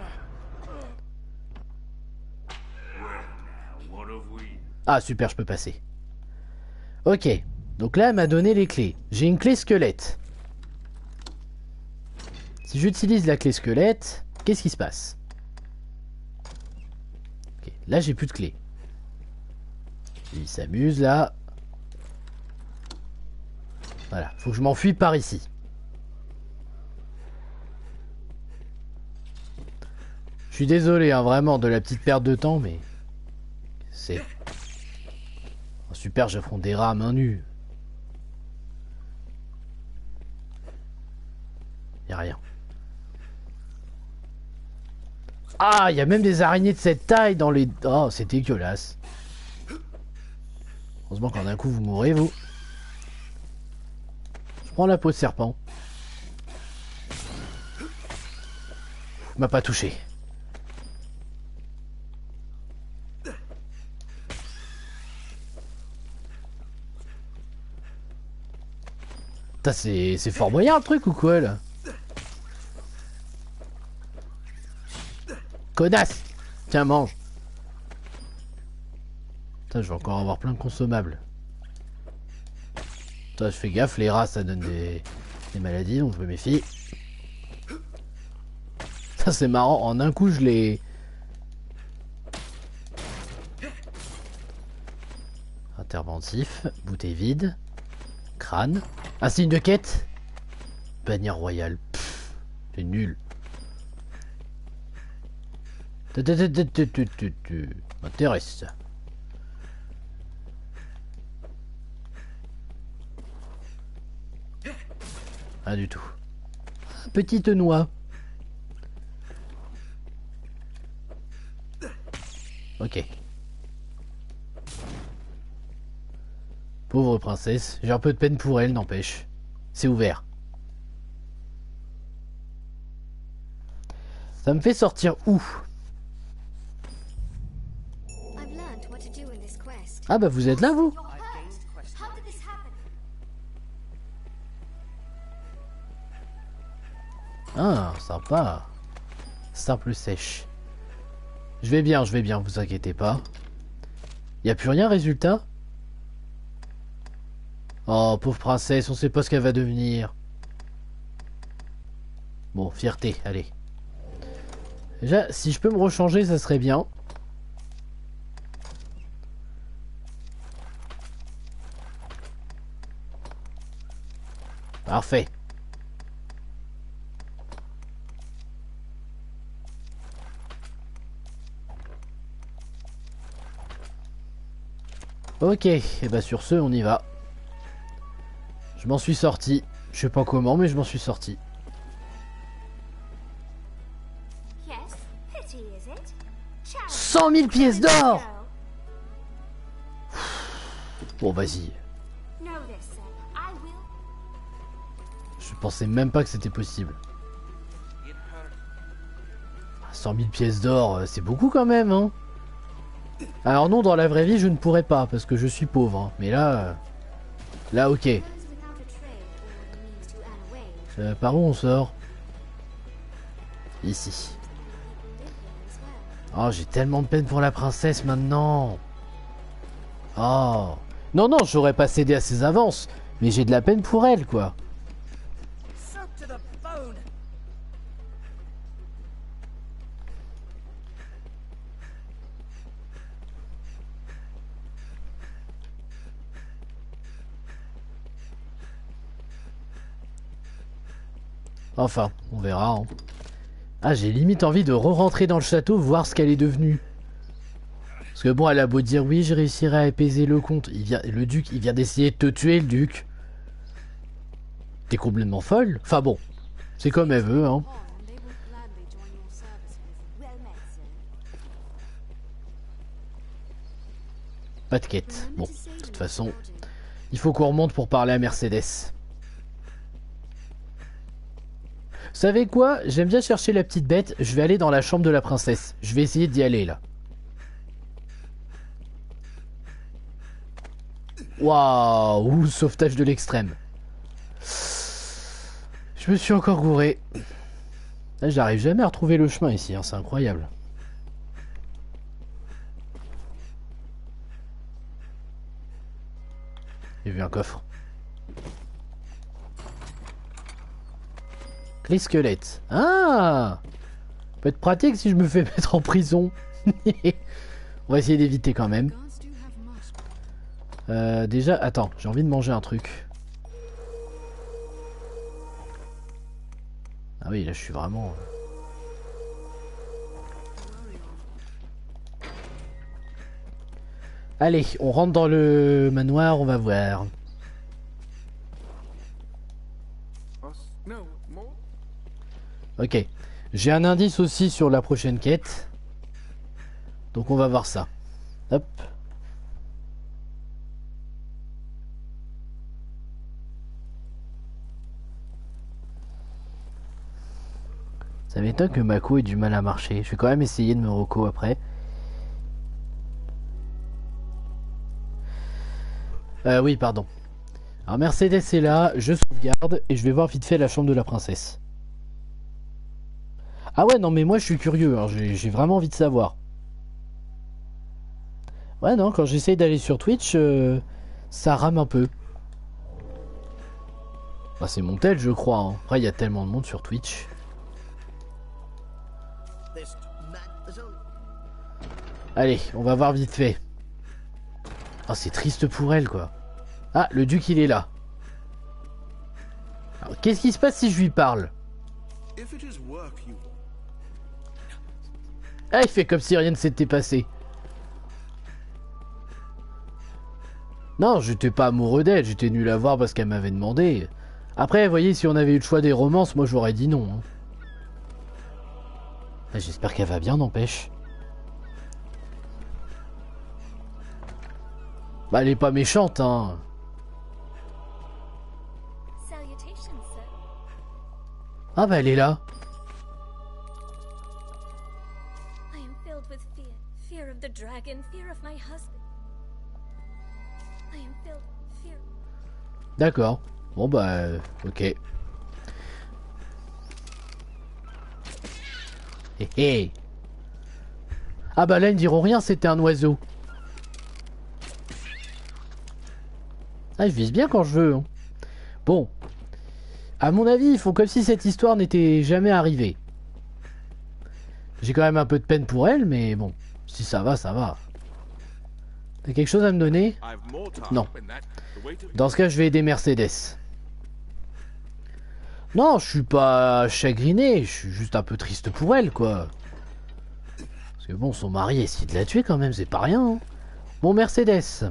Ah super, je peux passer. Ok, donc là elle m'a donné les clés. J'ai une clé squelette. Si j'utilise la clé squelette, qu'est-ce qui se passe? Ok, là j'ai plus de clé. Il s'amuse là. Voilà, faut que je m'enfuis par ici. Je suis désolé, hein, vraiment, de la petite perte de temps, mais... C'est... Oh, super, j'affronte des rats à main nue. Y'a rien. Ah, il y a même des araignées de cette taille dans les... Oh, c'est dégueulasse. Heureusement qu'en un coup, vous mourrez, vous. Je prends la peau de serpent. Il m'a pas touché. C'est fort moyen le truc ou quoi là? Connasse! Tiens, mange. Putain, je vais encore avoir plein de consommables. Putain, je fais gaffe, les rats ça donne des maladies donc je me méfie. Ça c'est marrant, en un coup je les... Interventif, bouteille vide. Crâne. Un signe de quête. Bannière royale. C'est nul. M'intéresse. Rien du tout. Petite noix. Ok. Pauvre princesse, j'ai un peu de peine pour elle, n'empêche. C'est ouvert. Ça me fait sortir où? Ah bah vous êtes là vous? Ah, sympa. Simple sèche. Je vais bien, vous inquiétez pas. Y a plus rien, résultat? Oh, pauvre princesse, on sait pas ce qu'elle va devenir. Bon, fierté, allez. Déjà, si je peux me rechanger, ça serait bien. Parfait. Ok, et bah sur ce, on y va. Je m'en suis sorti. Je sais pas comment, mais je m'en suis sorti. 100 000 pièces d'or! Bon, vas-y. Je pensais même pas que c'était possible. 100 000 pièces d'or, c'est beaucoup quand même, hein. Alors non, dans la vraie vie, je ne pourrais pas, parce que je suis pauvre. Hein. Mais là... Là, ok. Par où on sort? Ici. Oh, j'ai tellement de peine pour la princesse maintenant. Oh. Non, non, j'aurais pas cédé à ses avances. Mais j'ai de la peine pour elle, quoi. Enfin, on verra. Hein. Ah, j'ai limite envie de re-rentrer dans le château, voir ce qu'elle est devenue. Parce que bon, elle a beau dire oui, je réussirai à apaiser le comte. Le duc, il vient d'essayer de te tuer, le duc. T'es complètement folle. Enfin bon, c'est comme elle veut, hein. Pas de quête. Bon, de toute façon, Il faut qu'on remonte pour parler à Mercedes. Vous savez quoi? J'aime bien chercher la petite bête. Je vais aller dans la chambre de la princesse. Je vais essayer d'y aller là. Waouh, sauvetage de l'extrême. Je me suis encore gouré. Là, j'arrive jamais à retrouver le chemin ici, hein, c'est incroyable. J'ai vu un coffre. Clé squelette. Ah! Peut être pratique si je me fais mettre en prison. On va essayer d'éviter quand même. Déjà, attends, j'ai envie de manger un truc. Ah oui, là je suis vraiment... Allez, on rentre dans le manoir, on va voir. Ok. J'ai un indice aussi sur la prochaine quête. Donc on va voir ça. Hop. Ça m'étonne que Mako ait du mal à marcher. Je vais quand même essayer de me reco après. Oui, pardon. Alors Mercedes est là, je sauvegarde et je vais voir vite fait la chambre de la princesse. Ah ouais, non mais moi je suis curieux, hein, j'ai vraiment envie de savoir. Ouais non, quand j'essaye d'aller sur Twitch, ça rame un peu. Bah, c'est mon tel je crois, hein. Après il y a tellement de monde sur Twitch. Allez, on va voir vite fait. Oh, c'est triste pour elle quoi. Ah, le duc il est là. Alors qu'est-ce qui se passe si je lui parle? Ah, il fait comme si rien ne s'était passé. Non, j'étais pas amoureux d'elle, j'étais nul à voir parce qu'elle m'avait demandé. Après, vous voyez, si on avait eu le choix des romances, moi j'aurais dit non. Hein. Ah, j'espère qu'elle va bien, n'empêche. Bah, elle est pas méchante, hein. Ah bah, elle est là. D'accord. Bon bah, ok. Hé hé. Ah bah là, ils ne diront rien, c'était un oiseau. Ah, je vise bien quand je veux. Hein. Bon. À mon avis, il faut comme si cette histoire n'était jamais arrivée. J'ai quand même un peu de peine pour elle, mais bon. Si ça va, ça va. T'as quelque chose à me donner? Non. Dans ce cas, je vais aider Mercedes. Non, je suis pas chagriné, je suis juste un peu triste pour elle, quoi. Parce que bon, son mari essaie de la tuer quand même, c'est pas rien. Hein. Bon, Mercedes.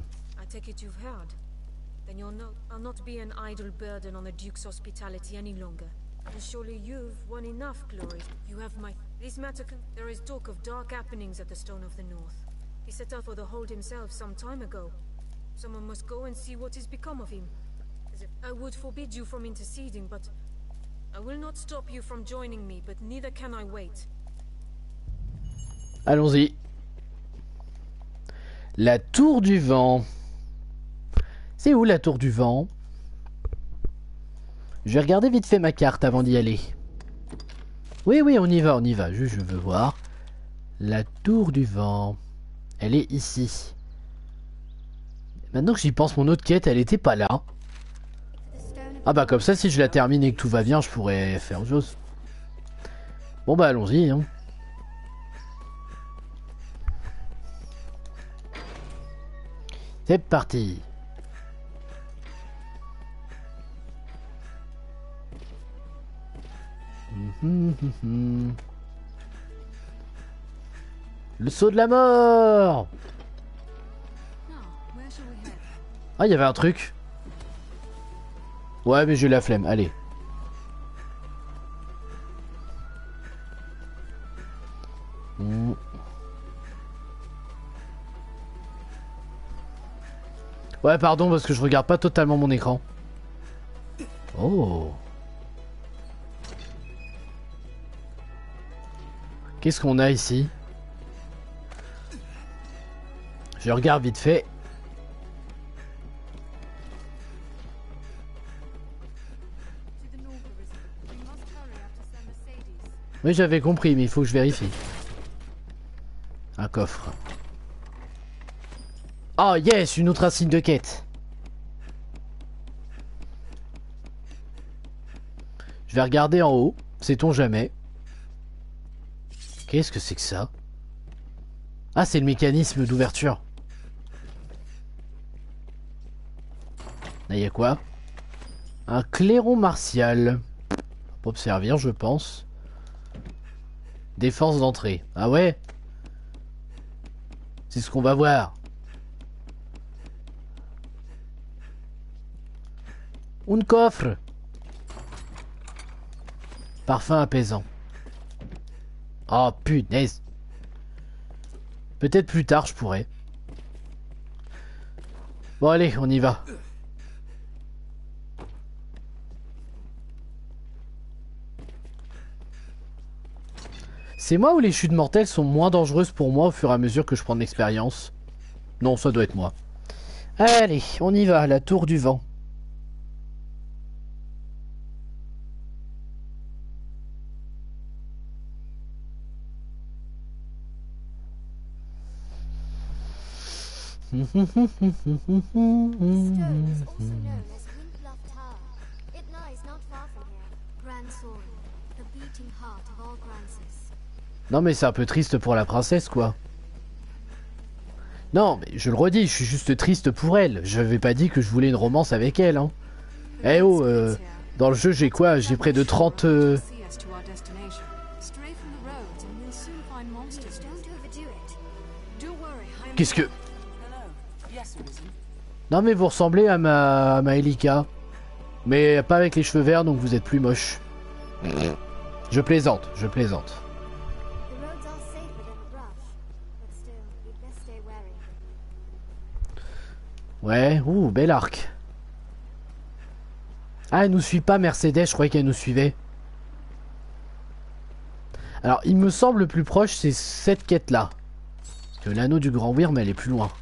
I'll not be an idle burden on the Duke's hospitality any longer. And surely you've won enough glory. You have my... This matter... There is talk of dark happenings at the Stone of the North. He set out for the hold himself some time ago. Someone must go and see what is become of him. As if I would forbid you from interceding, but... I will not stop you from joining me, but neither can I wait. Allons-y. La Tour du Vent. C'est où la Tour du Vent? Je vais regarder vite fait ma carte avant d'y aller. Oui, oui, on y va, on y va. Juste, je veux voir. La Tour du Vent. Elle est ici. Maintenant que j'y pense, mon autre quête, elle était pas là. Ah bah comme ça, si je la termine et que tout va bien, je pourrais faire autre chose. Bon bah allons-y. Hein. C'est parti. Le saut de la mort. Ah, il y avait un truc. Ouais, mais j'ai la flemme, allez. Ouais, pardon, parce que je regarde pas totalement mon écran. Oh. Qu'est-ce qu'on a ici? Je regarde vite fait. Oui, j'avais compris, mais il faut que je vérifie. Un coffre. Oh yes, une autre insigne de quête. Je vais regarder en haut, sait-on jamais. Qu'est-ce que c'est que ça? Ah, c'est le mécanisme d'ouverture. Là, il y a quoi? Un clairon martial. Pour me servir, je pense. Défense d'entrée. Ah ouais? C'est ce qu'on va voir. Un coffre. Parfum apaisant. Oh punaise. Peut-être plus tard je pourrais. Bon allez, on y va. C'est moi ou les chutes mortelles sont moins dangereuses pour moi au fur et à mesure que je prends de l'expérience? Non, ça doit être moi. Allez, on y va, la tour du vent. This stone is also known as Windbluff Tower. It lies not far from here. Grand Soren, the beating heart of all Grances. Non mais c'est un peu triste pour la princesse quoi. Non mais je le redis, je suis juste triste pour elle. Je n'avais pas dit que je voulais une romance avec elle hein. Eh oh, dans le jeu j'ai quoi? J'ai près de 30... Qu'est-ce que... Non mais vous ressemblez à ma Elika. Mais pas avec les cheveux verts donc vous êtes plus moche. Je plaisante, je plaisante. Ouais, ouh, bel arc. Ah, elle nous suit pas Mercedes, je croyais qu'elle nous suivait. Alors, il me semble le plus proche, c'est cette quête-là. Parce que l'anneau du Grand Wyrm, elle est plus loin.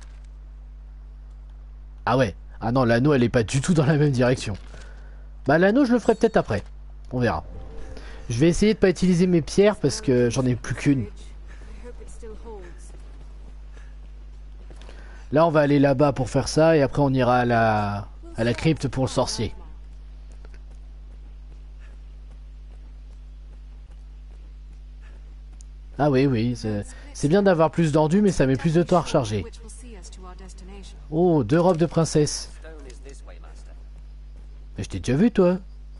Ah ouais. Ah non, l'anneau, elle est pas du tout dans la même direction. Bah, l'anneau, je le ferai peut-être après. On verra. Je vais essayer de pas utiliser mes pierres parce que j'en ai plus qu'une. Là, on va aller là-bas pour faire ça et après, on ira à la crypte pour le sorcier. Ah oui, oui, c'est bien d'avoir plus d'endus, mais ça met plus de temps à recharger. Oh, 2 robes de princesse. Mais je t'ai déjà vu, toi.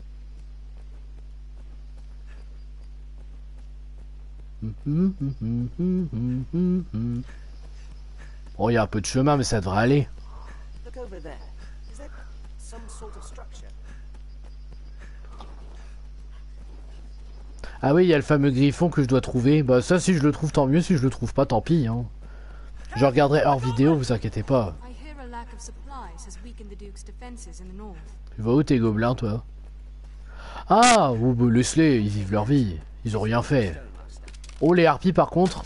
Oh, il y a un peu de chemin, mais ça devrait aller. Ah oui, il y a le fameux griffon que je dois trouver. Bah ça, si je le trouve, tant mieux. Si je le trouve pas, tant pis. Hein. Je regarderai hors vidéo, vous inquiétez pas. Tu vas où tes gobelins, toi? Ah, oh, bah, laisse-les, ils vivent leur vie. Ils ont rien fait. Oh, les harpies, par contre.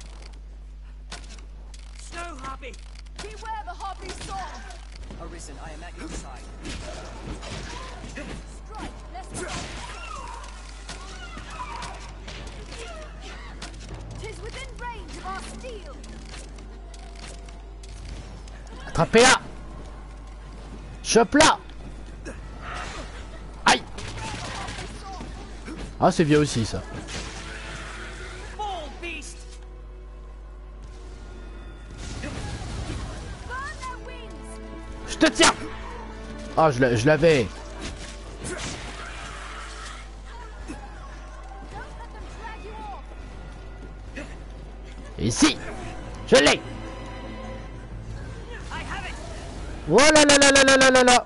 Attrapez-la! Chope-la! Aïe! Ah, c'est bien aussi, ça. Je te tiens! Ah, je l'avais. Et ici! Je l'ai! Oh là là là là là là là là!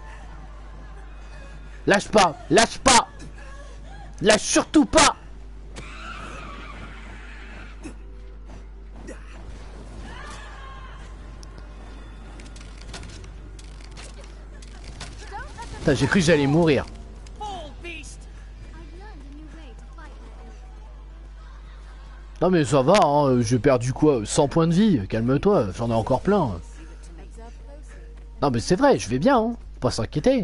Lâche pas! Lâche pas! Lâche surtout pas! Putain, j'ai cru que j'allais mourir. I've learned a new way to fight like this. Non mais ça va, hein, j'ai perdu quoi 100 points de vie, calme-toi, j'en ai encore plein. Non mais c'est vrai, je vais bien, hein. Faut pas s'inquiéter.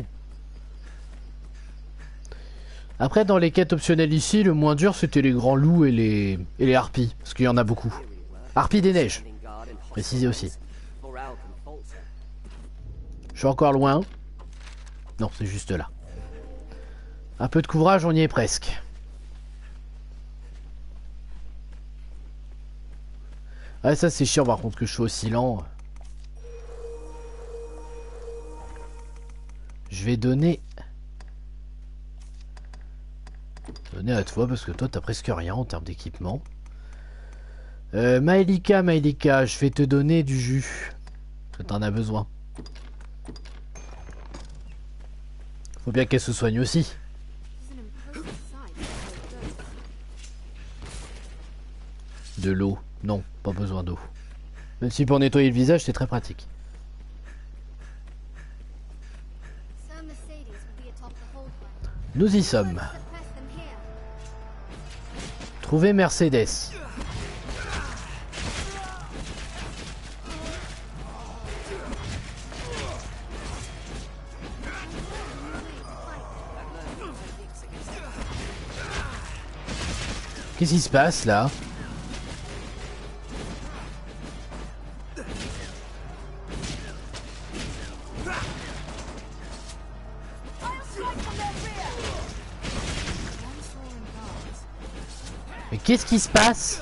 Après dans les quêtes optionnelles ici, le moins dur c'était les grands loups et les harpies, parce qu'il y en a beaucoup. Harpies des neiges, précisez aussi. Je suis encore loin. Non, c'est juste là. Un peu de couvrage, on y est presque. Ah ça c'est chiant par contre que je sois aussi lent. Je vais donner à toi parce que toi t'as presque rien en termes d'équipement. Maelika, je vais te donner du jus. Parce que t'en as besoin. Faut bien qu'elle se soigne aussi. It's an impressive sight. De l'eau. Non, pas besoin d'eau. Même si pour nettoyer le visage c'est très pratique. Sir Mercedes will be atop the holdway. Nous y sommes. Suppress them here. Trouver Mercedes. Qu'est-ce qui se passe là? Mais qu'est-ce qui se passe?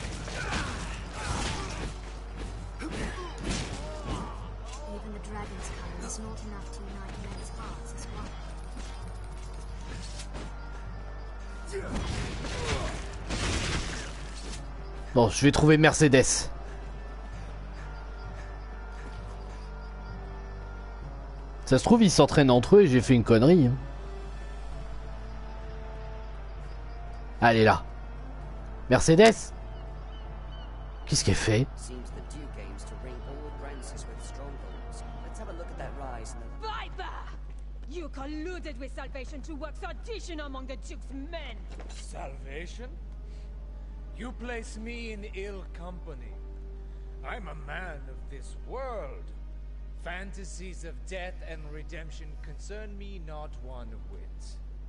Even the dragon's coming is not enough to unite men's hearts as one. Bon, je vais trouver Mercedes. Ça se trouve, ils s'entraînent entre eux et j'ai fait une connerie. Hein. Allez là. Mercedes? Qu'est-ce qu'elle fait? Viper! You colluded with Salvation to work sedition among the Duke's men! Salvation? You place me in ill company. I'm a man of this world. Fantasies of death and redemption concern me not one whit.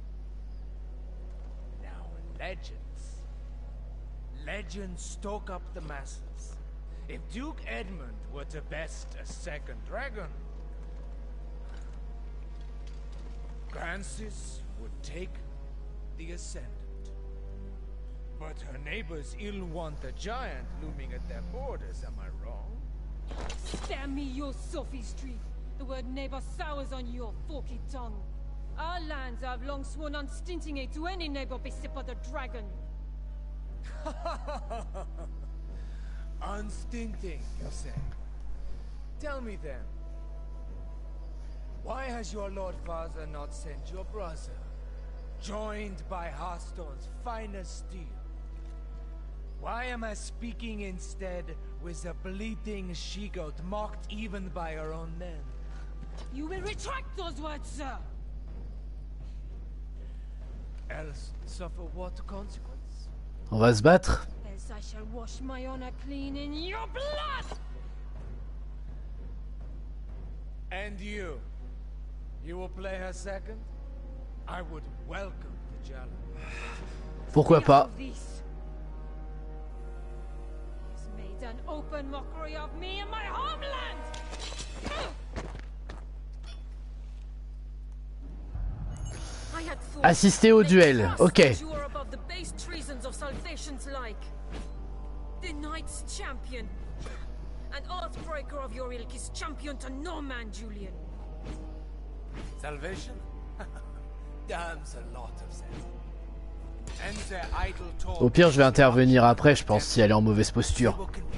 Now, legends. Legends stoke up the masses. If Duke Edmund were to best a second dragon, Francis would take the ascendant. But her neighbors ill want the giant looming at their borders, am I wrong? Spare me your sophistry. The word neighbor sours on your forky tongue. Our lands have long sworn unstinting aid to any neighbor beset by the dragon. Unstinting, you say? Tell me then, why has your Lord Father not sent your brother, joined by Hearthstone's finest steel? Why am I speaking instead with a bleating she-goat mocked even by her own men? You will retract those words, sir! Else suffer what consequence? On va se battre. Else I shall wash my honor clean in your blood! And you? You will play her second? I would welcome the challenge. Pourquoi pas? An open mockery of me and my homeland! Assister au duel, ok. The Knight's champion. An Earthbreaker of your ilk is champion to no man, Julian. Salvation? Damns a lot of sense. And their idle talk. Au pire, je vais intervenir après, je pense, si elle est en mauvaise posture.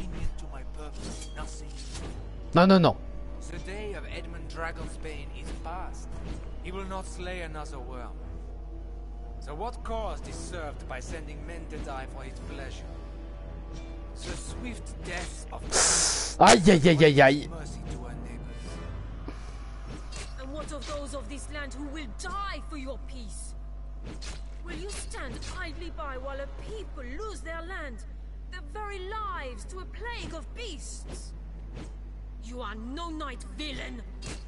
Non, non, non. The day of Edmund Dragonsbane is past. He will not slay another worm. So what cause is served by sending men to die for his pleasure? The swift death of aïe aïe aïe aïe aïe. And what of those of this land land who will die for your peace. Will you stand idly by while a people lose their land, their very lives to a plague of beasts? You are no knight, villain!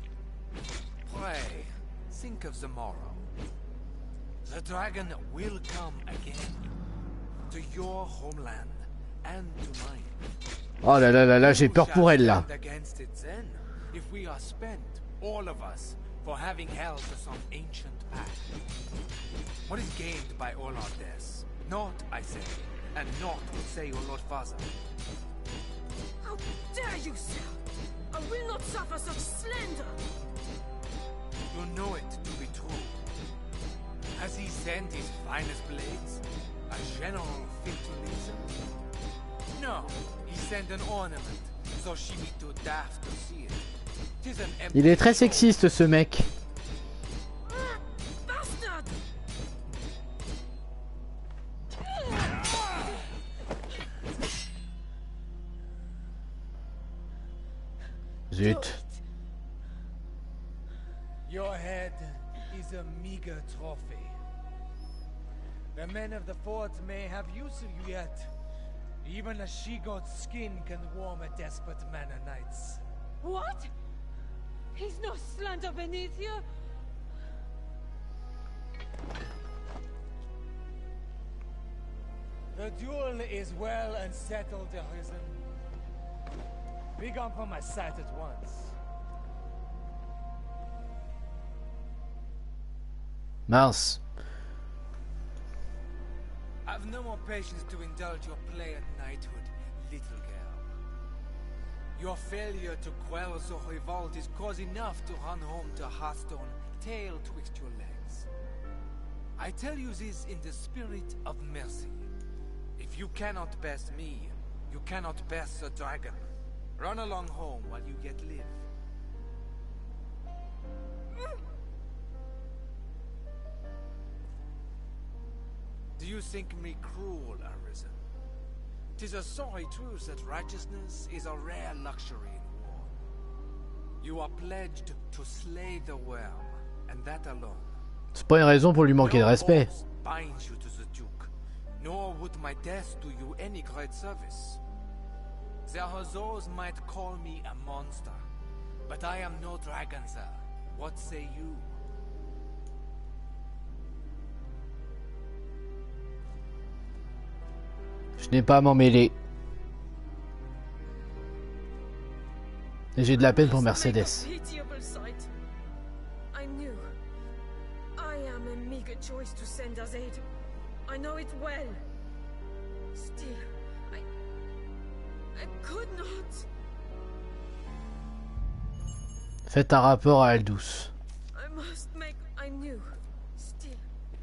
Pray, think of the morrow. The dragon will come again. To your homeland and to mine. Oh là là là là, j'ai peur pour elle là. Against it then, if we are spent, all of us, for having held to some ancient pact. What is gained by all our deaths? Not, I say, and not, say your Lord Father. How dare you, sir! I will not suffer such slander! You know it to be true. Has he sent his finest blades? A general fit to listen? No, he sent an ornament, so she be too daft to see it. 'Tis an empty Il est très sexiste ce mec. Bastard! Zut. Your head is a meager trophy. The men of the fort may have use of you yet. Even a she-goat's skin can warm a desperate man of nights. What? He's no slander beneath you? The duel is well and settled, Arisen. Be gone from my sight at once. Mince. I've no more patience to indulge your play at knighthood, little girl. Your failure to quell the revolt is cause enough to run home to Hearthstone, tail twixt your legs. I tell you this in the spirit of mercy. If you cannot best me, you cannot best the dragon. Run along home while you yet live. Do you think me cruel, Arisen? 'Tis a sorry truth that righteousness is a rare luxury in war. You are pledged to slay the worm, and that alone. C'est pas une raison pour lui manquer de respect. No oath binds you to the Duke, nor would my death do you any great service. There are those might call me a monster, but I am no dragon, sir. What say you? Je n'ai pas à m'en mêler. Et j'ai de la peine pour Mercedes. I knew. I am a meager choice to send as aid. I know it well. Still, I could not. Faites un rapport à Aldous. I must make. I knew. Still.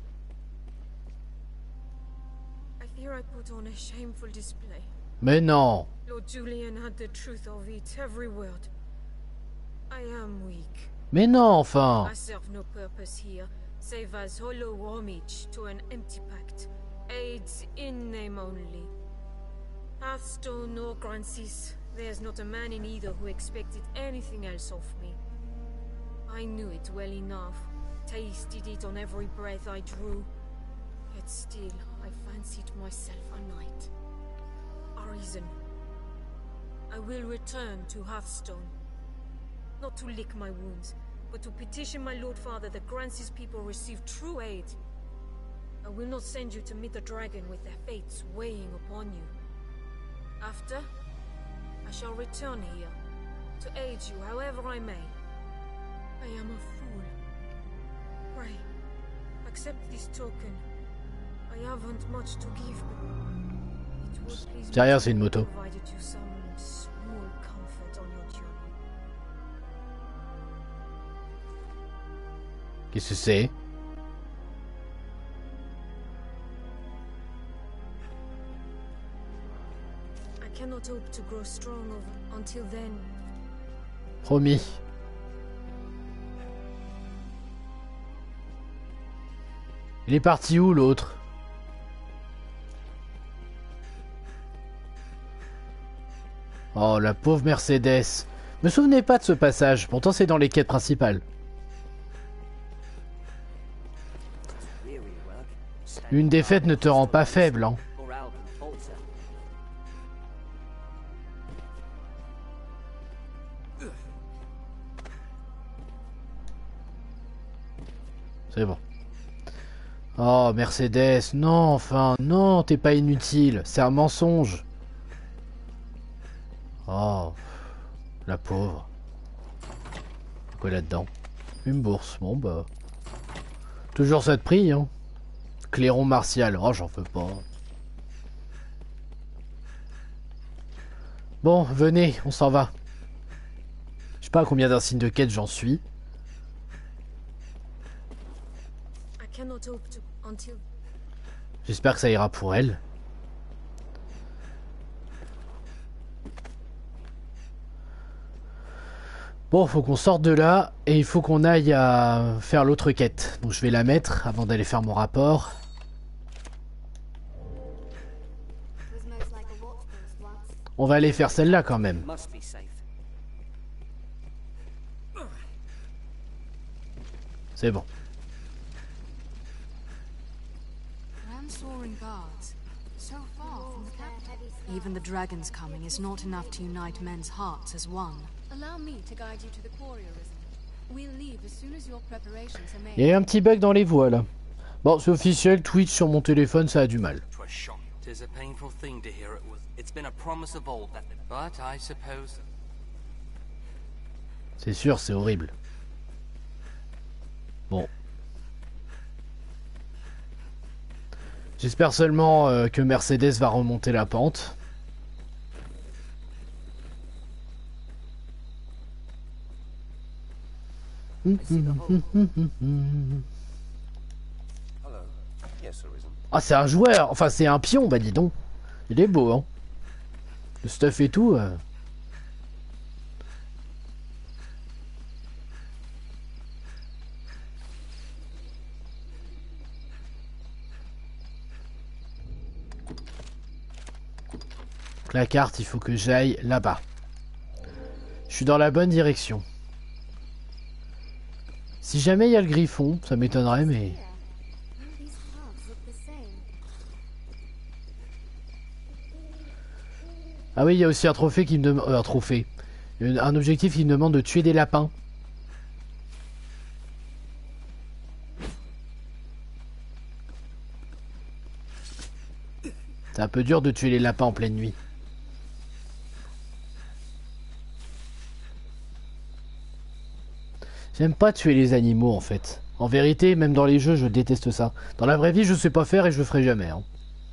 I fear I put on a shameful display. Mais non. Lord Julian had the truth of it, every word. I am weak. Mais non, enfin. I serve no purpose here, save as hollow homage to an empty pact. Aids in name only. Hearthstone or Grancis, there's not a man in either who expected anything else of me. I knew it well enough, tasted it on every breath I drew. Yet still, I fancied myself a knight. Arisen. I will return to Hearthstone. Not to lick my wounds, but to petition my Lord Father that Grancis people receive true aid. I will not send you to meet the dragon with their fates weighing upon you. After, I shall return here, to aid you however I may. I am a fool. Pray, accept this token. I haven't much to give, but it would please Derrière, c'est une moto. provided you some small comfort on your journey. Qu'est-ce que c'est? I cannot hope to grow strong until then. Promis. Il est parti où l'autre? Oh la pauvre Mercedes. Me souvenez pas de ce passage, pourtant c'est dans les quêtes principales. Une défaite ne te rend pas faible, hein. C'est bon. Oh, Mercedes, non, enfin, non, t'es pas inutile, c'est un mensonge. Oh, la pauvre. Quoi là-dedans? Une bourse, bon bah... Toujours ça de prix, hein. Clairon martial, oh j'en veux pas. Bon, venez, on s'en va. Je sais pas à combien d'insignes de quête j'en suis. J'espère que ça ira pour elle. Bon, faut qu'on sorte de là et il faut qu'on aille à faire l'autre quête. Donc je vais la mettre avant d'aller faire mon rapport. On va aller faire celle-là quand même. C'est bon. Even the dragon's coming is not enough to unite men's hearts as one. Allow me to guide you to the quarry arisen. We'll leave as soon as your preparations are made. Il y a eu un petit bug dans les voix là. Bon, c'est officiel, Twitch sur mon téléphone, ça a du mal. C'est sûr, c'est horrible. Bon. J'espère seulement que Mercedes va remonter la pente. Ah, c'est un joueur, enfin c'est un pion, bah dis donc. Il est beau, hein. Le stuff et tout. La carte, il faut que j'aille là-bas. Je suis dans la bonne direction. Si jamais il y a le griffon, ça m'étonnerait, mais... Ah oui, il y a aussi un trophée qui me demande... un trophée. Un objectif qui me demande de tuer des lapins. C'est un peu dur de tuer les lapins en pleine nuit. J'aime pas tuer les animaux en fait. En vérité, même dans les jeux, je déteste ça. Dans la vraie vie, je sais pas faire et je le ferai jamais. Hein.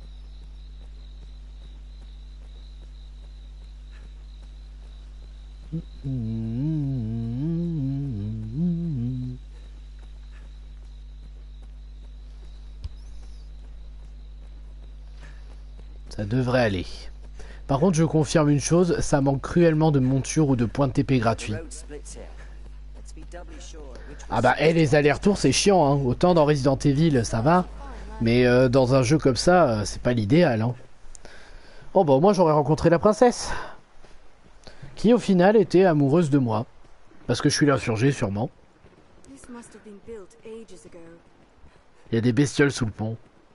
Ça devrait aller. Par contre, je confirme une chose, ça manque cruellement de monture ou de points de TP gratuits. Ah bah, les allers-retours, c'est chiant, hein. Autant dans Resident Evil, ça va. Mais dans un jeu comme ça, c'est pas l'idéal, hein. Oh bah, au moins, j'aurais rencontré la princesse. Qui, au final, était amoureuse de moi. Parce que je suis l'insurgé, sûrement. Il y a des bestioles sous le pont.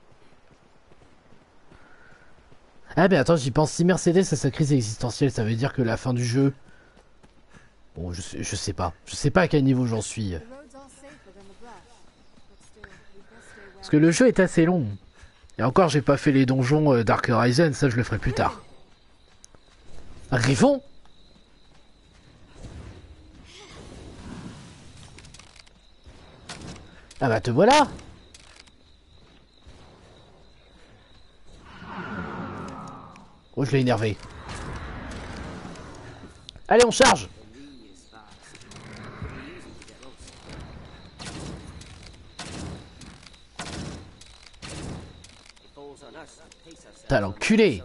Ah mais attends, j'y pense, si Mercedes a sa crise existentielle, ça veut dire que la fin du jeu... Bon, je sais pas. Je sais pas à quel niveau j'en suis. Parce que le jeu est assez long. Et encore, j'ai pas fait les donjons Dark Horizon, ça je le ferai plus tard. Un griffon ? Ah bah te voilà ! Oh, je l'ai énervé. Allez, on charge! T'as l'enculé!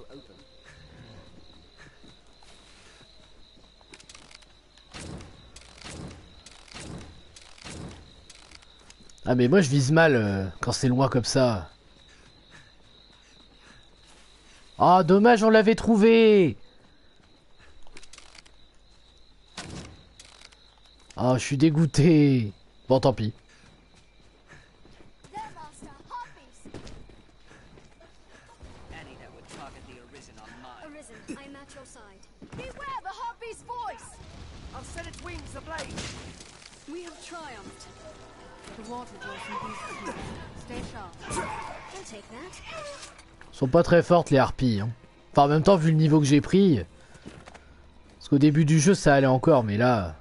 Ah mais moi je vise mal quand c'est loin comme ça. Ah, dommage, on l'avait trouvé. Ah, je suis dégoûté. Bon, tant pis. the blade. We have triumphed. The water draws from these trees. Stay sharp. I'll take that. Sont pas très fortes les harpies. Hein. Enfin, en même temps, vu le niveau que j'ai pris. Parce qu'au début du jeu, ça allait encore, mais là.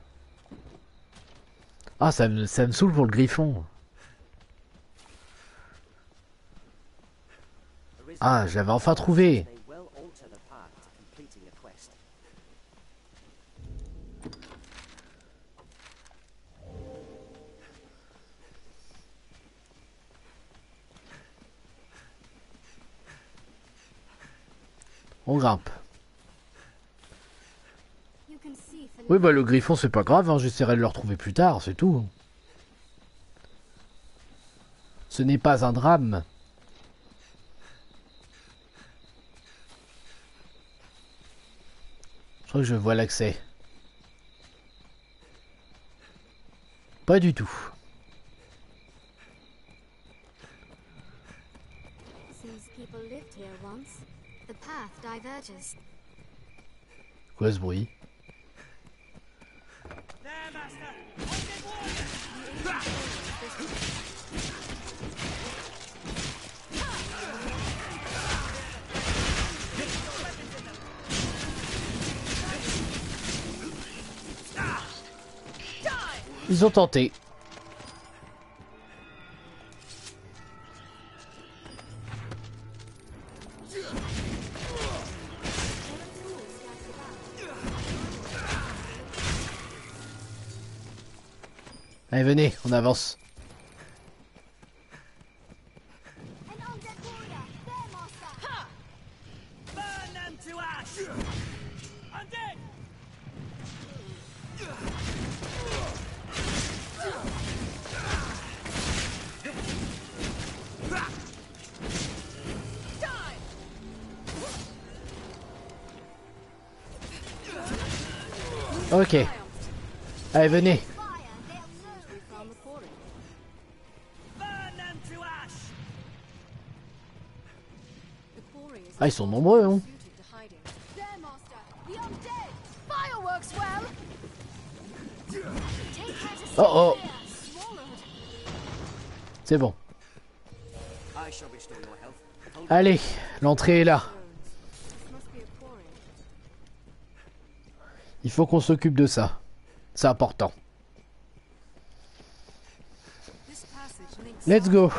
Ah, ça me saoule pour le griffon. Ah, j'avais enfin trouvé. On grimpe. Oui, bah le griffon, c'est pas grave, hein, j'essaierai de le retrouver plus tard, c'est tout. Ce n'est pas un drame. Je crois que je vois l'accès. Pas du tout. Quoi ce bruit? Ils ont tenté. Allez, venez, on avance. Ok. Allez, venez. Ah, ils sont nombreux, hein. Oh oh. C'est bon. Allez, l'entrée est là. Il faut qu'on s'occupe de ça. C'est important. Let's go.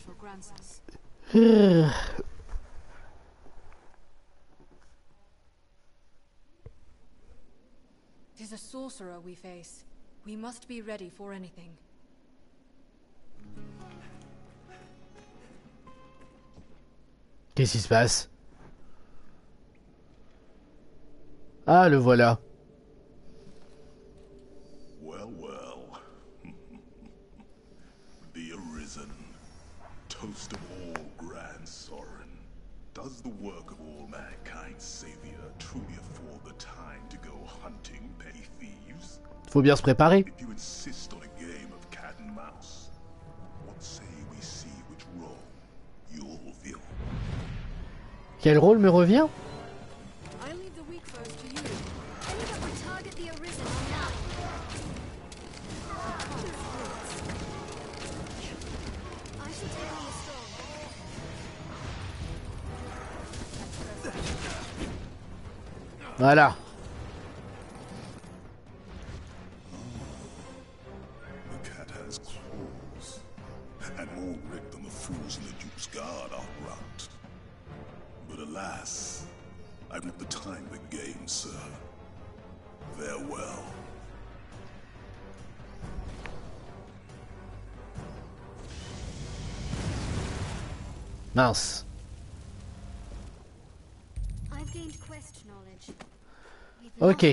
It is a sorcerer we face. We must be ready for anything. Qu'est-ce qui se passe? Ah, le voilà. Well, well. The Arisen, toast of all grand Sorin. Does the work of all mankind's savior truly afford the time to go hunting petty thieves? Faut bien se préparer. If you insist on a game of cat and mouse, what say we see which role you'll fill? Quel rôle me revient? Voilà. The cat has claws, and more grit than the fools in the Duke's Guard outright. But alas, I've not the time to game, sir. Farewell. Mince. Ok.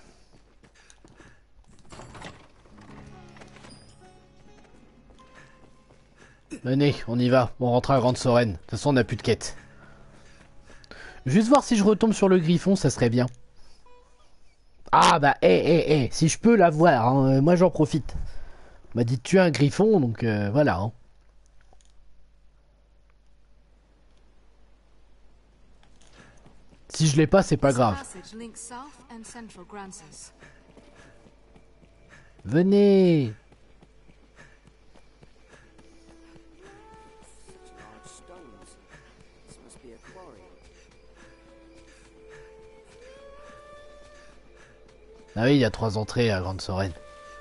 Venez, on y va. On rentre à Grande Soren. De toute façon, on n'a plus de quête. Juste voir si je retombe sur le griffon, ça serait bien. Ah bah, si je peux l'avoir, hein, moi j'en profite. On m'a dit de tuer un griffon, donc voilà. Hein. Si je l'ai pas, c'est pas grave. Venez. Ah oui, il y a 3 entrées à Grande Sorène.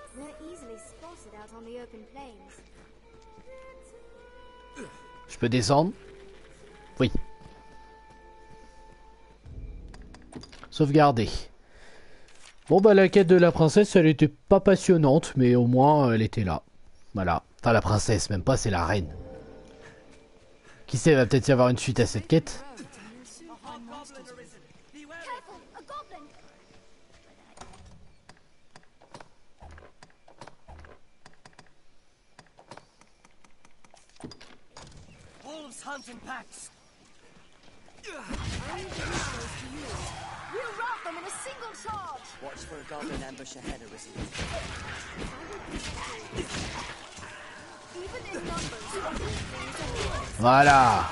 Je peux descendre? Oui. Sauvegarder. Bon bah la quête de la princesse, elle était pas passionnante, mais au moins elle était là. Voilà. Enfin la princesse, même pas, c'est la reine. Qui sait, il va peut-être y avoir une suite à cette quête. Wolves hunt in packs. We'll rout them in a single charge. Watch for a goblin ambush ahead, Arisen. Even in numbers, Voilà.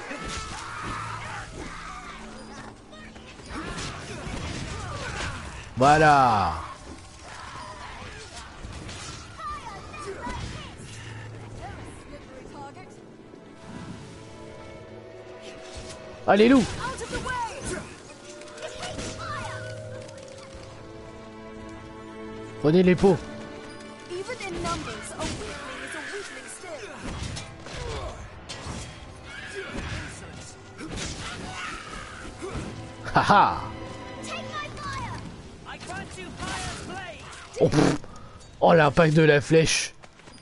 Voilà. Allez loup. Prenez les pots. even in numbers, a weakling is a weakling still. Haha. I grant you fire's blade. Oh, pff. Oh l'impact de la flèche.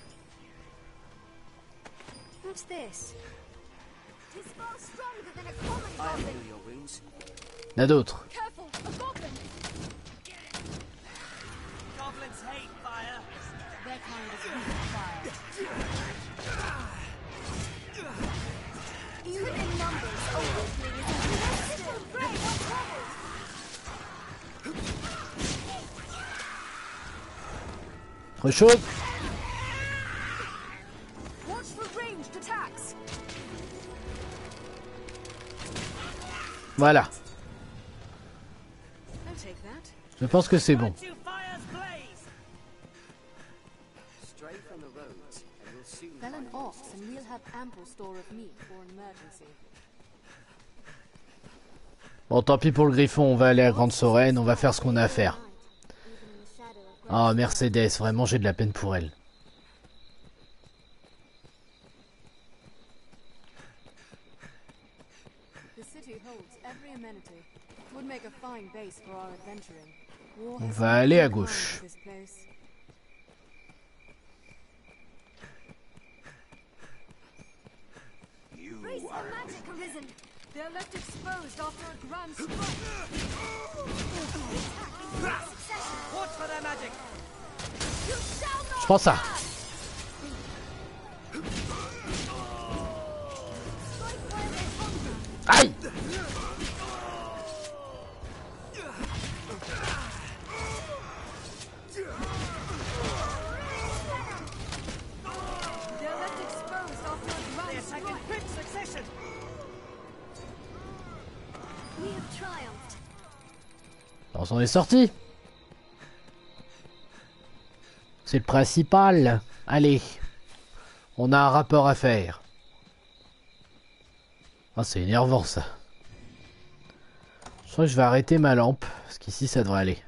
What's this? Tis far stronger than a common I'll goblin. heal your wounds. Il y en a d'autres. Careful, a goblin. Goblins hate fire. Their kind is weak to fire. Even in numbers, a weakling is a weakling still. Great, what's trouble? Rechaude. Watch for ranged attacks. Voilà. I'll take that. Je pense que c'est bon. Grant you fire's blaze. Stray from the roads, and we'll soon Fell an find ox, and we'll have ample store of meat for an emergency. Bon, tant pis pour le griffon, on va aller à Grande Sorène, on va faire ce qu'on a à faire. Ah, Mercedes, vraiment j'ai de la peine pour elle. The city holds every amenity. Would make a fine base for our adventuring. War On has va aller à been gauche. this place. Brace for magic arisen. They're left exposed after a grand strike. Watch for their magic. You shall not Je prends ça. Aïe. They're left exposed after a grand They attack in strike. quick succession. We have triumphed. On s'en est sorti. C'est le principal. Allez. On a un rapport à faire. Ah, c'est énervant ça. Je crois que je vais arrêter ma lampe. Parce qu'ici ça devrait aller.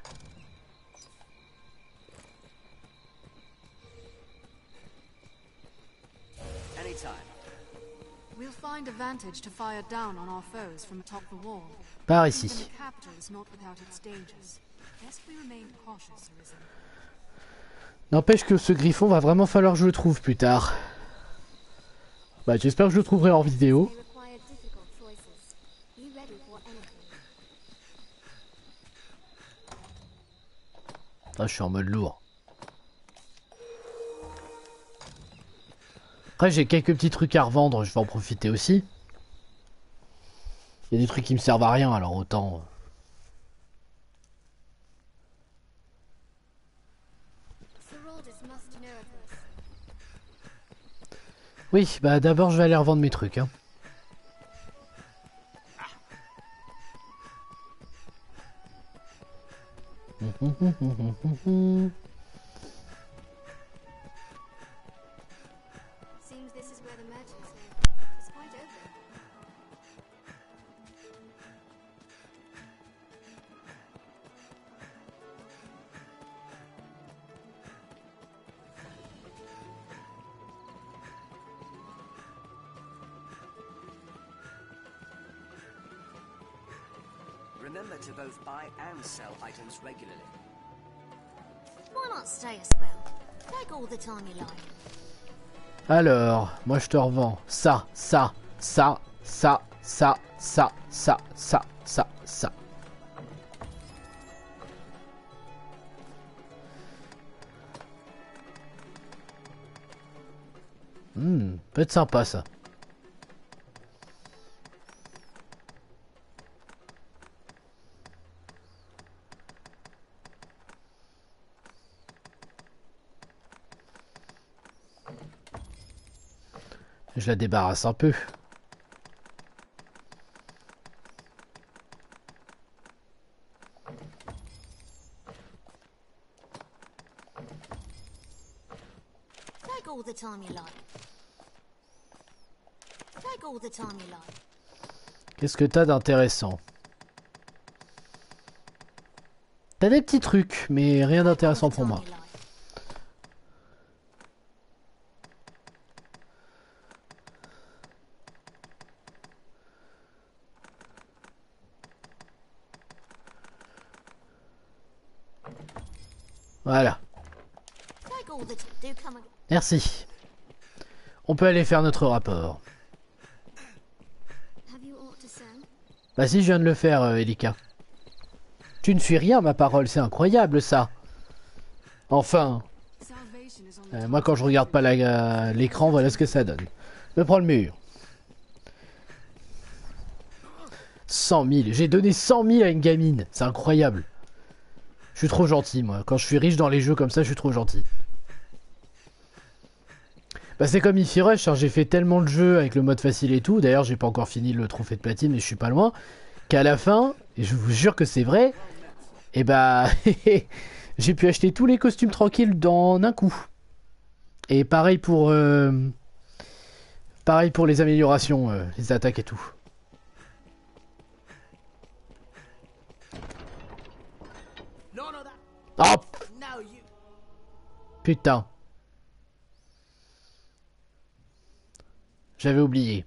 Anytime. We'll find a vantage to fire down on our foes from atop the wall. Par Even ici. the capital is not without its dangers. Best we remain cautious, Arisen. N'empêche que ce griffon va vraiment falloir que je le trouve plus tard. Bah j'espère que je le trouverai en vidéo. They require difficult choices. Be ready for anything. Ah, je suis en mode lourd. Après j'ai quelques petits trucs à revendre, je vais en profiter aussi. Il y a des trucs qui me servent à rien, alors autant... Feraldus must know of this. Oui, bah d'abord je vais aller revendre mes trucs. Hein. Remember to both buy and sell items regularly. Why not stay a spell? Take all the time you like. Alors, moi je te revends ça, ça, ça, ça, ça, ça, ça, ça, ça, ça. Peut être sympa ça. Je la débarrasse un peu. Take all the time you like. Take all the time you like. Qu'est-ce que t'as d'intéressant? T'as des petits trucs, mais rien d'intéressant pour moi. Voilà. Merci. On peut aller faire notre rapport. Bah si, je viens de le faire, Elika. Tu ne suis rien, ma parole, c'est incroyable ça. Enfin. Moi quand je regarde pas l'écran, voilà ce que ça donne. Me prends le mur. 100 000. J'ai donné 100 000 à une gamine. C'est incroyable. Je suis trop gentil, moi. Quand je suis riche dans les jeux comme ça, je suis trop gentil. Bah c'est comme Hi-Fi Rush, hein. J'ai fait tellement de jeux avec le mode facile et tout. D'ailleurs, j'ai pas encore fini le trophée de platine, mais je suis pas loin. Qu'à la fin, et je vous jure que c'est vrai, et bah j'ai pu acheter tous les costumes tranquilles dans un coup. Et pareil pour les améliorations, les attaques et tout. Oh putain. J'avais oublié.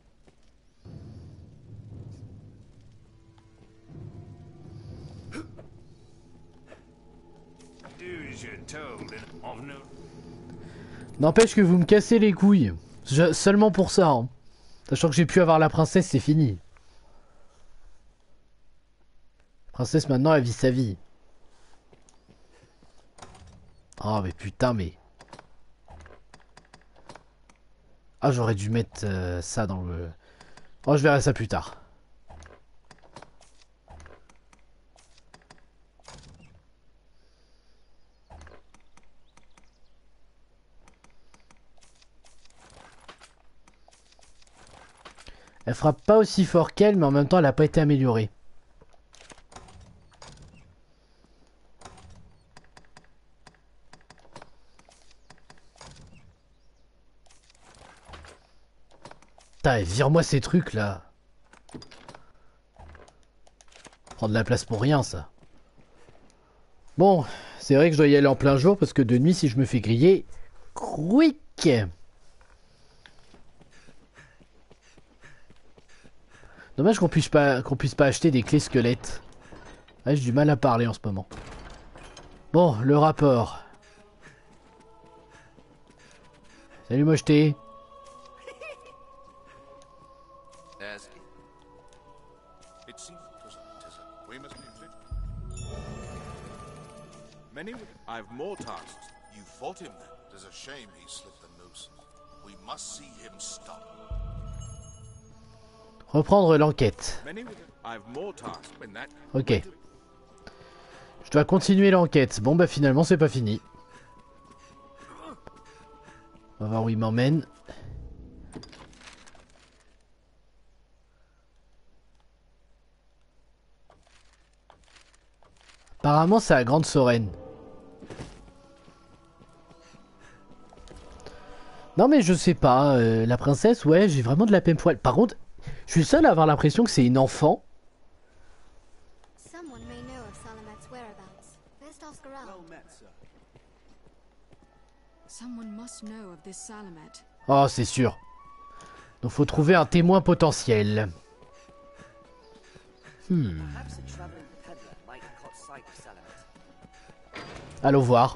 N'empêche que vous me cassez les couilles. Seulement pour ça. Hein. Sachant que j'ai pu avoir la princesse, c'est fini. La princesse maintenant elle vit sa vie. Oh mais putain mais... Ah j'aurais dû mettre ça dans le... Oh je verrai ça plus tard. Elle frappe pas aussi fort qu'elle, mais en même temps elle a pas été améliorée. Putain, vire-moi ces trucs là. Prendre de la place pour rien ça. Bon, c'est vrai que je dois y aller en plein jour parce que de nuit si je me fais griller, quick. Dommage qu'on puisse pas acheter des clés squelettes. Ouais, j'ai du mal à parler en ce moment. Bon, le rapport. Salut mocheté. I've more tasks. You fought him then? There's a shame he slipped the noose. We must see him stop. Reprendre l'enquête. Ok. Je dois continuer l'enquête. Bon bah finalement c'est pas fini. On va voir où il m'emmène. Apparemment c'est à Grande Sorenne. Non mais je sais pas, la princesse, ouais, j'ai vraiment de la peine pour elle. Par contre, je suis seul à avoir l'impression que c'est une enfant. Oh, c'est sûr. Donc faut trouver un témoin potentiel. Perhaps a traveling peddler might have caught sight of Salamat. Allons voir.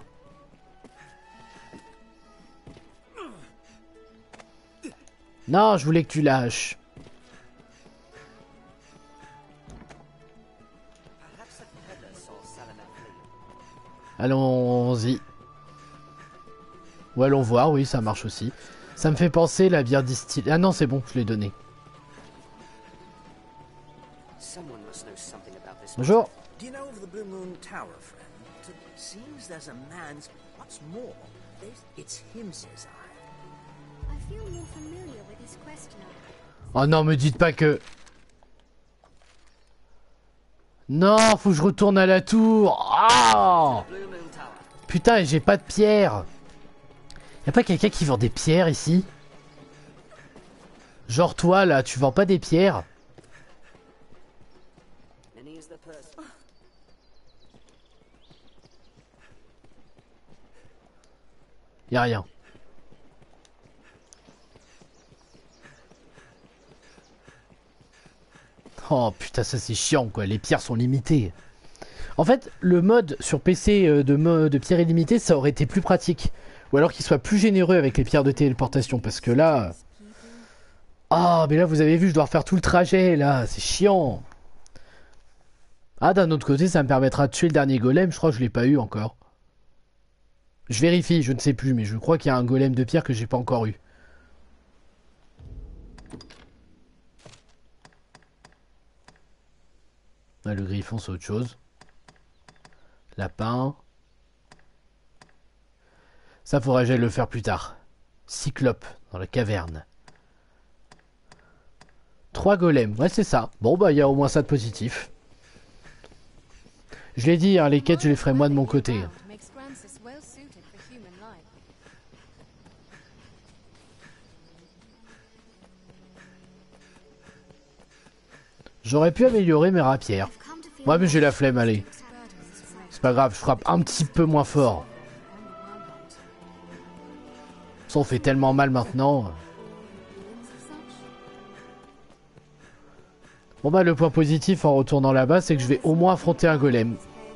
Non, je voulais que tu lâches. Perhaps the peddler saw Salamat flee. Allons-y. Ou allons voir, oui, ça marche aussi. Ça me fait penser la bière distillée. Ah non, c'est bon, je l'ai donné. Someone must know something about this. Bonjour. Do you know of the Blue Moon Tower, friend? It seems there's a man's. What's more, it's him, says I. I feel more familiar with his questioner. Oh non, me dites pas que... Non, faut que je retourne à la tour. Ah, putain, j'ai pas de pierre. Y'a pas quelqu'un qui vend des pierres ici? Genre toi là, tu vends pas des pierres? Y'a rien. Oh putain, ça c'est chiant quoi, les pierres sont limitées. En fait, le mode sur PC de pierres illimitées, ça aurait été plus pratique. Ou alors qu'il soit plus généreux avec les pierres de téléportation, parce que là... Ah, mais là vous avez vu, je dois refaire tout le trajet, là, c'est chiant. Ah, d'un autre côté, ça me permettra de tuer le dernier golem, je crois que je l'ai pas eu encore. Je vérifie, je ne sais plus, mais je crois qu'il y a un golem de pierre que j'ai pas encore eu. Ah, le griffon, c'est autre chose. Lapin. Ça faudrait que j'aille le faire plus tard. Cyclope, dans la caverne. 3 golems, ouais c'est ça. Bon bah il y a au moins ça de positif. Je l'ai dit, hein, les quêtes je les ferai moi de mon côté. J'aurais pu améliorer mes rapières. Ouais mais j'ai la flemme, allez. C'est pas grave, je frappe un petit peu moins fort. Ça on fait tellement mal maintenant. Bon bah le point positif en retournant là-bas, c'est que je vais au moins affronter un golem.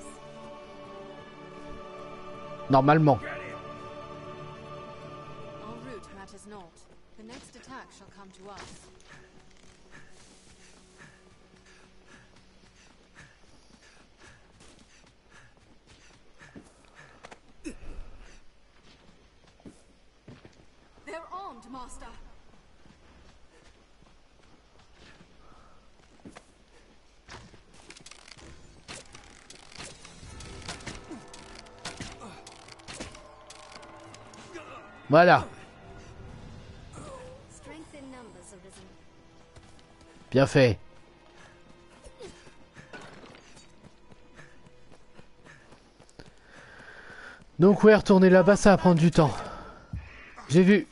Normalement. They're armed, Master. Voilà. Bien fait. Donc ouais, retourner là-bas, ça va prendre du temps. J'ai vu.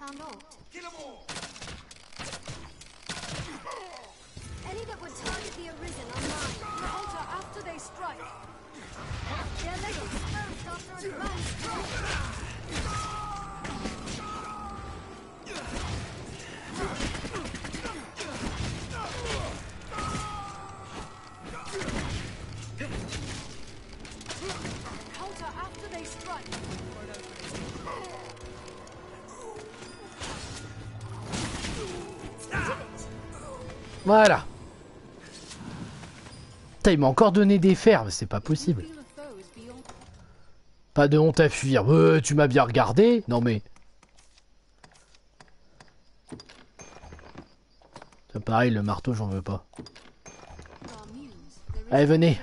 Voilà. Putain, il m'a encore donné des fers, mais c'est pas possible. Pas de honte à fuir. Tu m'as bien regardé. Non mais... C'est pareil, le marteau, j'en veux pas. Allez, venez.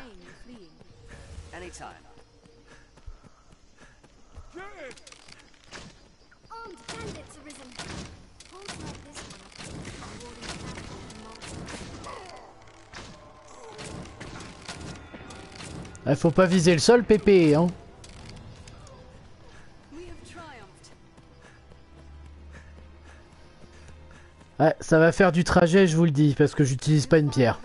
Faut pas viser le sol, Pépé, hein. Ouais, ça va faire du trajet, je vous le dis, parce que j'utilise pas une pierre.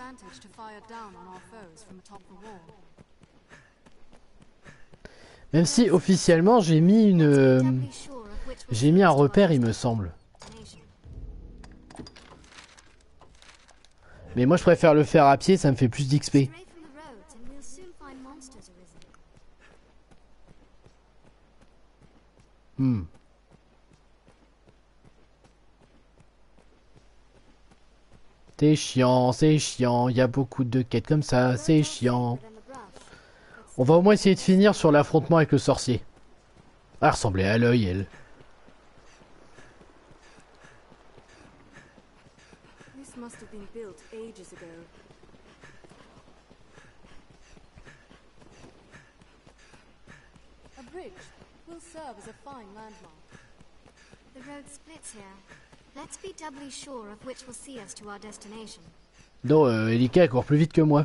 Même si, officiellement, j'ai mis une... j'ai mis un repère, il me semble. Mais moi je préfère le faire à pied, ça me fait plus d'XP. C'est chiant, il y a beaucoup de quêtes comme ça, c'est chiant. On va au moins essayer de finir sur l'affrontement avec le sorcier. Ah, elle ressemblait à l'œil, elle. This must have been built ages ago. A bridge will serve as a fine landmark. The road splits here. Let's be doubly sure of which will see us to our destination. Non, Elika elle court plus vite que moi.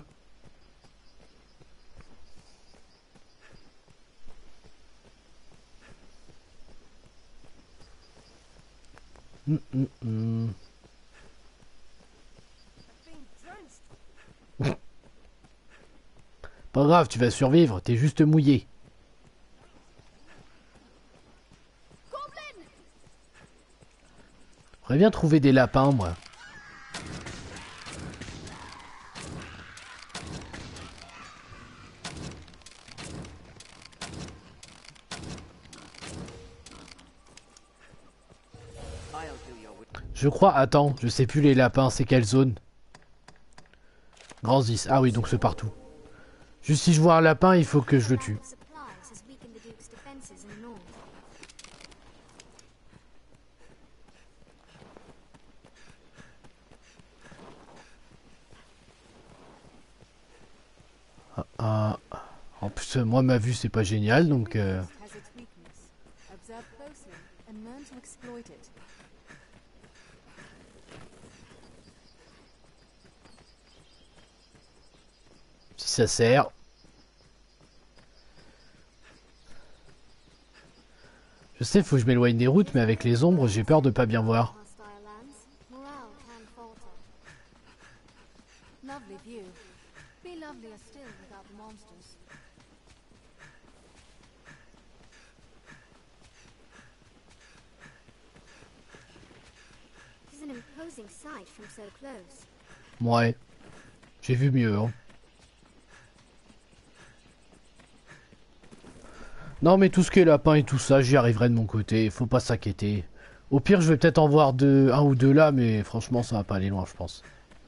Pas grave, tu vas survivre, t'es juste mouillé. J'aimerais bien trouver des lapins, moi. Je crois, attends, je sais plus les lapins, c'est quelle zone? Grand 10, ah oui, donc c'est partout. Juste si je vois un lapin, il faut que je le tue. En plus, moi ma vue c'est pas génial, donc... Si ça sert. Je sais, faut que je m'éloigne des routes, mais avec les ombres, j'ai peur de pas bien voir. Lovely view. Be lovelier still without the monsters. This is an imposing sight from so close. Ouais. J'ai vu mieux, hein. Non mais tout ce qui est lapin et tout ça, j'y arriverai de mon côté, faut pas s'inquiéter. Au pire, je vais peut-être en voir un ou deux là, mais franchement, ça va pas aller loin, je pense.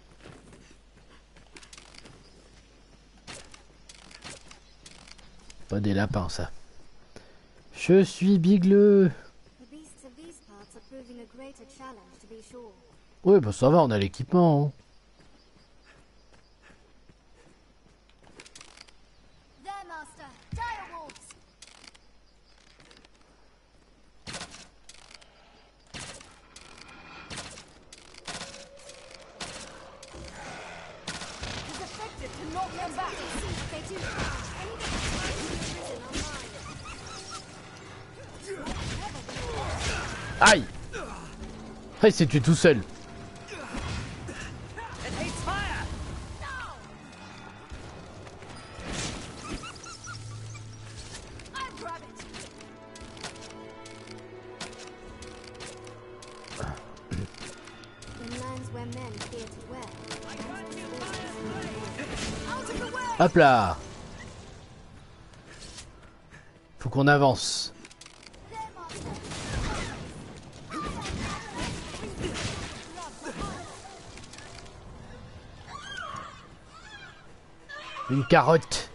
Pas des lapins, ça. Je suis bigleux. Ouais, bah ça va, on a l'équipement, hein. Aïe! Ah, il s'est tué tout seul. Hop là! Faut qu'on avance. Une carotte.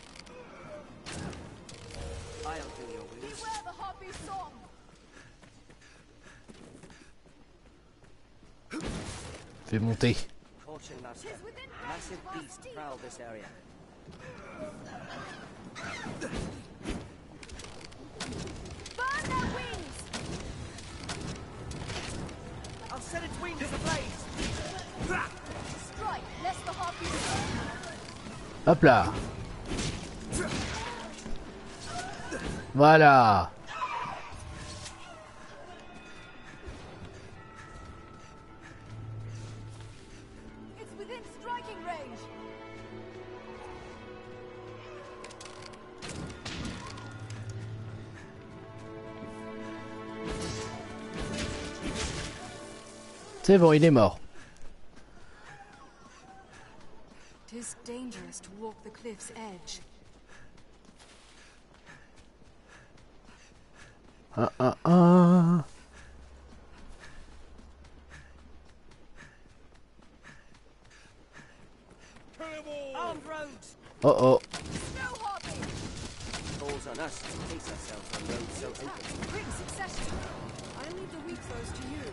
Fais monter. Hop là. Voilà. C'est bon, il est mort. walk the cliff's edge. Ah. Armed roads! Oh. Falls on us to place ourselves on roads so open. Quick succession. I leave the weak foes to you.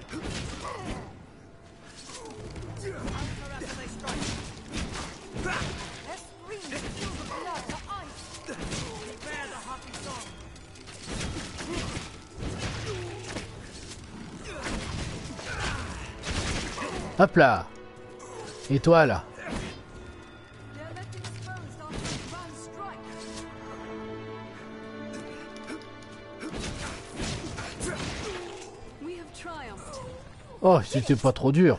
Let's scream to kill the blood to ice. Prepare the happy song. Hop là. Et toi là? Oh, c'était pas trop dur.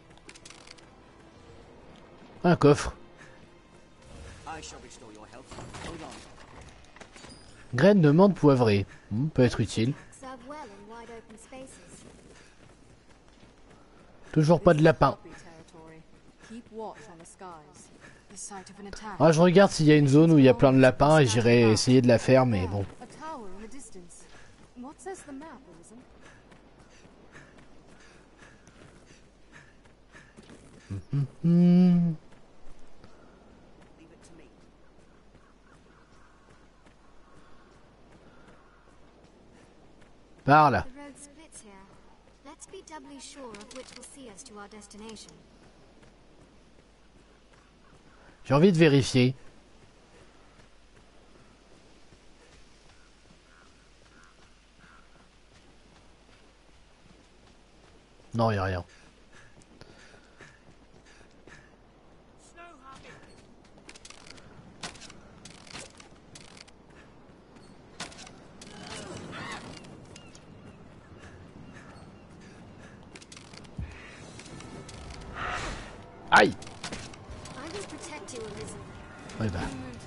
Un coffre. Graine de menthe poivrée. Peut être utile. Toujours pas de lapin. Ah, je regarde s'il y a une zone où il y a plein de lapins et j'irai essayer de la faire, mais bon. Par là. J'ai envie de vérifier. Non, il n'y a rien. Aïe! Ouais bah.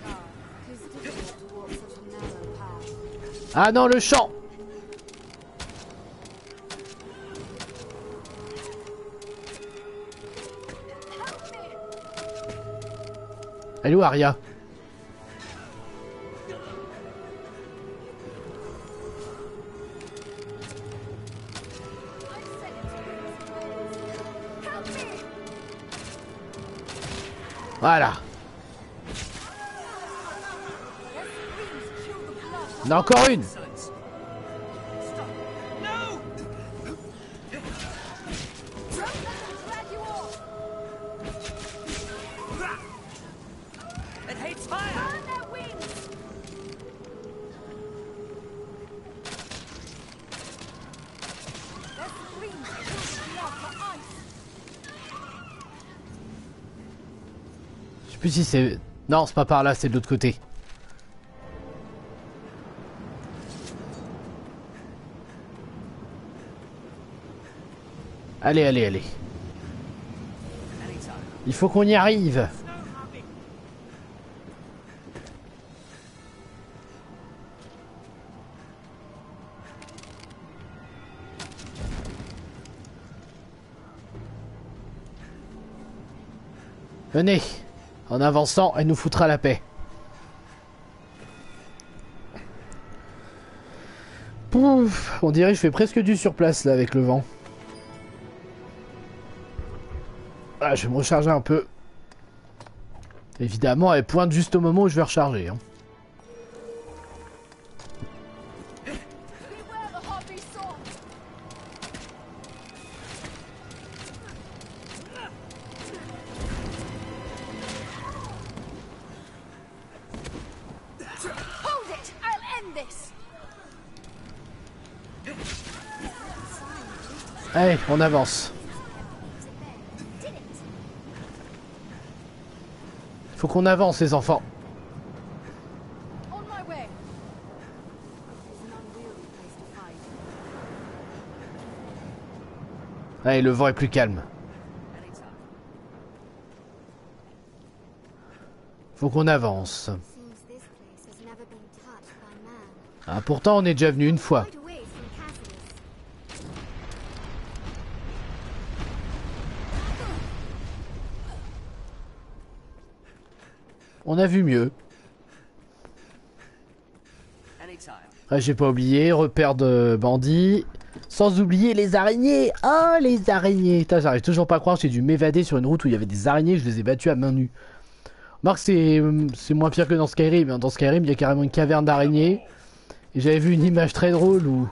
Ah non, le champ! Elle est où, Arya? Voilà. Il y en a encore une. Je sais plus si c'est... Non, c'est pas par là, c'est de l'autre côté. Allez, allez, allez. Il faut qu'on y arrive. Venez. En avançant, elle nous foutra la paix. Pouf, on dirait que je fais presque du surplace là avec le vent. Ah, je vais me recharger un peu. Évidemment, elle pointe juste au moment où je vais recharger. Hein. Allez, on avance. Faut qu'on avance, les enfants. Allez, le vent est plus calme. Faut qu'on avance. Ah, pourtant, on est déjà venu une fois. on a vu mieux. Ah, j'ai pas oublié, repère de bandits. Sans oublier les araignées. Oh, les araignées. Putain, j'arrive toujours pas à croire, j'ai dû m'évader sur une route où il y avait des araignées, je les ai battues à main nue. Remarque, c'est moins pire que dans Skyrim. Dans Skyrim, il y a carrément une caverne d'araignées. Et j'avais vu une image très drôle où...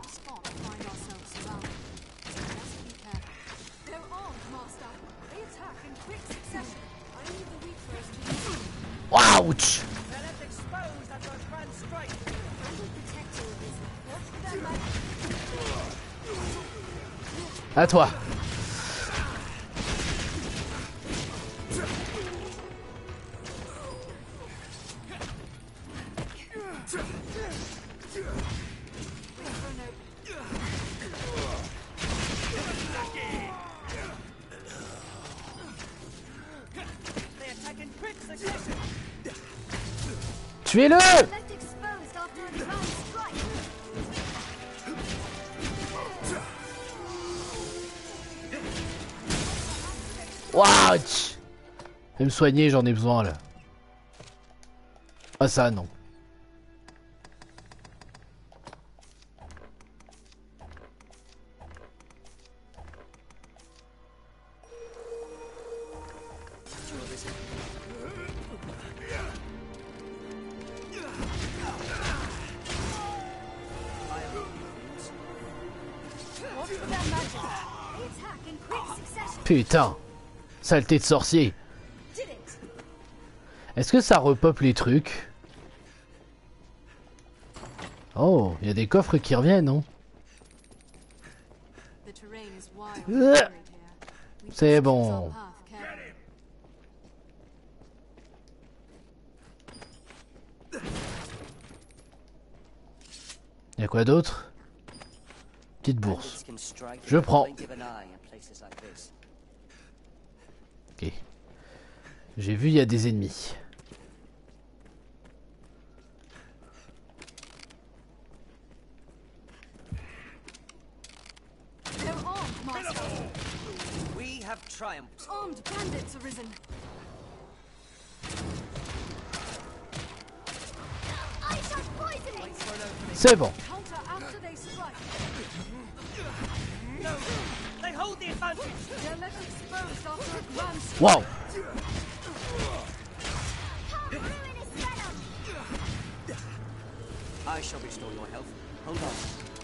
Ouch! À toi. Tuez-le! Watch! Je vais me soigner, j'en ai besoin là. Ah ça non. Putain, saleté de sorcier. Est-ce que ça repop les trucs? Oh, il y a des coffres qui reviennent, non? C'est bon. Il y a quoi d'autre? Petite bourse. Je prends. Ok. J'ai vu, il y a des ennemis. We have triumphed. Armed bandits arisen. C'est bon. Wow. I shall restore your health. Hold on.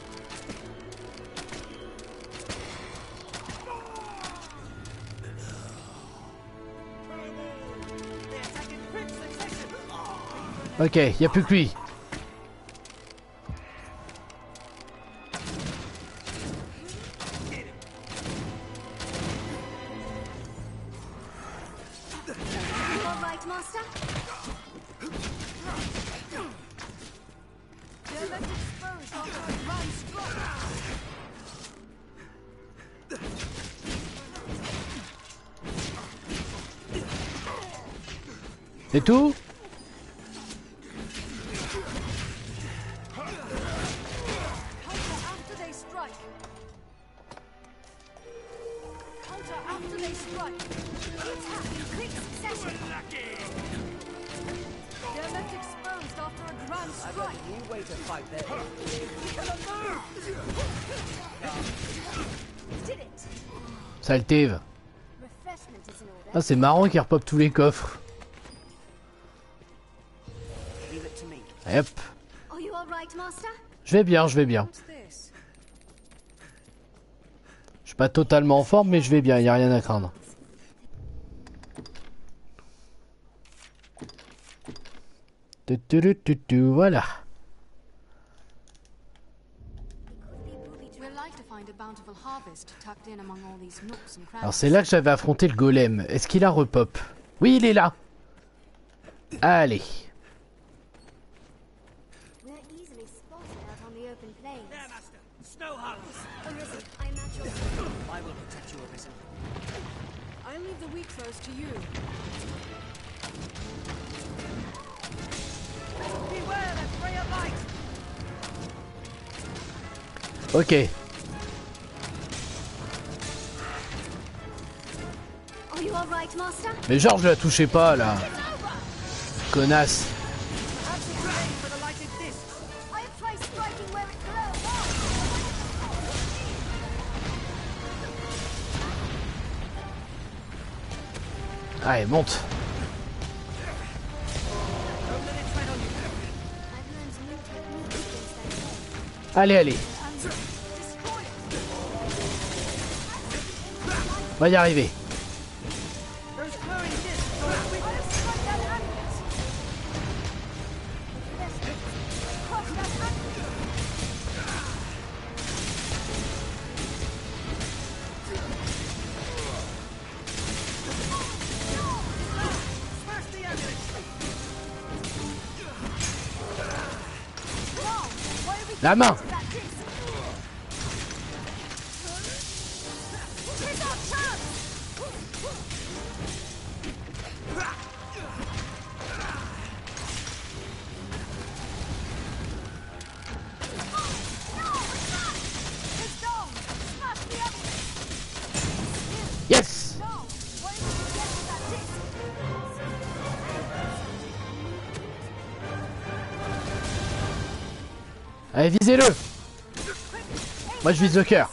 Ok, y a plus que lui. C'est tout? Saleté. Ah, c'est marrant qu'il repop tous les coffres. Hop. Je vais bien, je vais bien. Je suis pas totalement en forme, mais je vais bien, y a rien à craindre. Voilà. Alors c'est là que j'avais affronté le golem. Est-ce qu'il a repop? Oui, il est là. Allez. Ok. Mais genre je la touchais pas là. Connasse. Allez, monte. Allez, allez. On va y arriver. La main. Yes. Allez, visez-le. Moi je vise le cœur.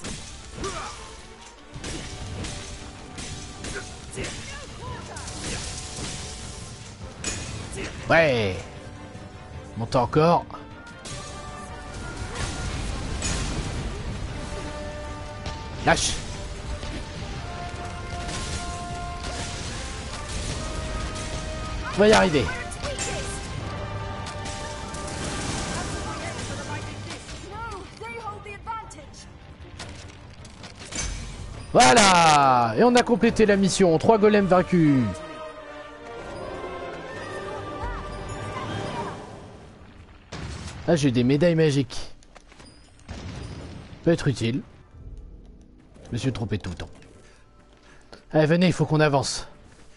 Ouais. Monte encore. Lâche. On va y arriver. Voilà. Et on a complété la mission. 3 golems vaincus. Ah, j'ai des médailles magiques. Peut être utile. Je me suis trompé tout le temps. Allez, venez, il faut qu'on avance.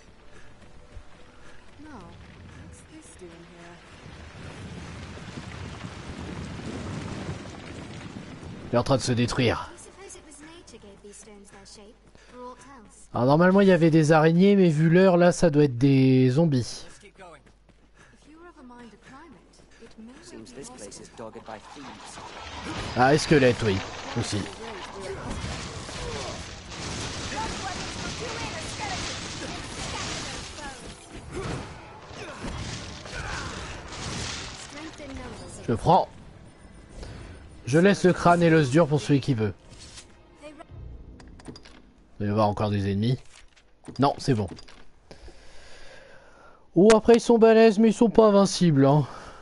Il est en train de se détruire. Alors normalement il y avait des araignées, mais vu l'heure là, ça doit être des zombies. Ah, et squelette, oui, aussi. Je prends. Je laisse le crâne et l'os dur pour celui qui veut. Il va y avoir encore des ennemis. Non, c'est bon. Oh, après ils sont balèzes, mais ils sont pas invincibles, hein.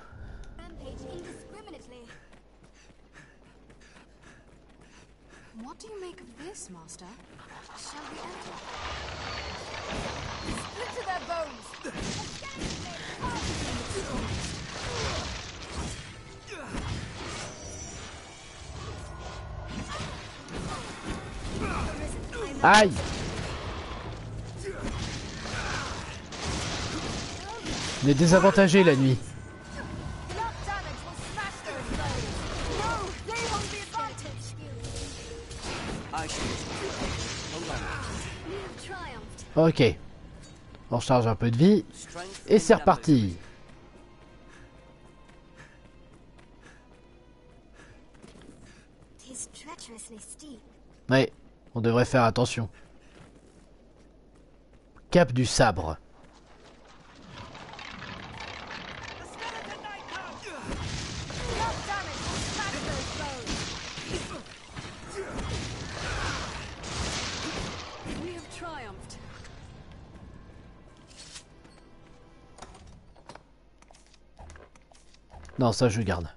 Aïe! On est désavantagé la nuit. Ok. On recharge un peu de vie. Et c'est reparti. Ouais, on devrait faire attention. Cap du sabre. Non, ça je garde.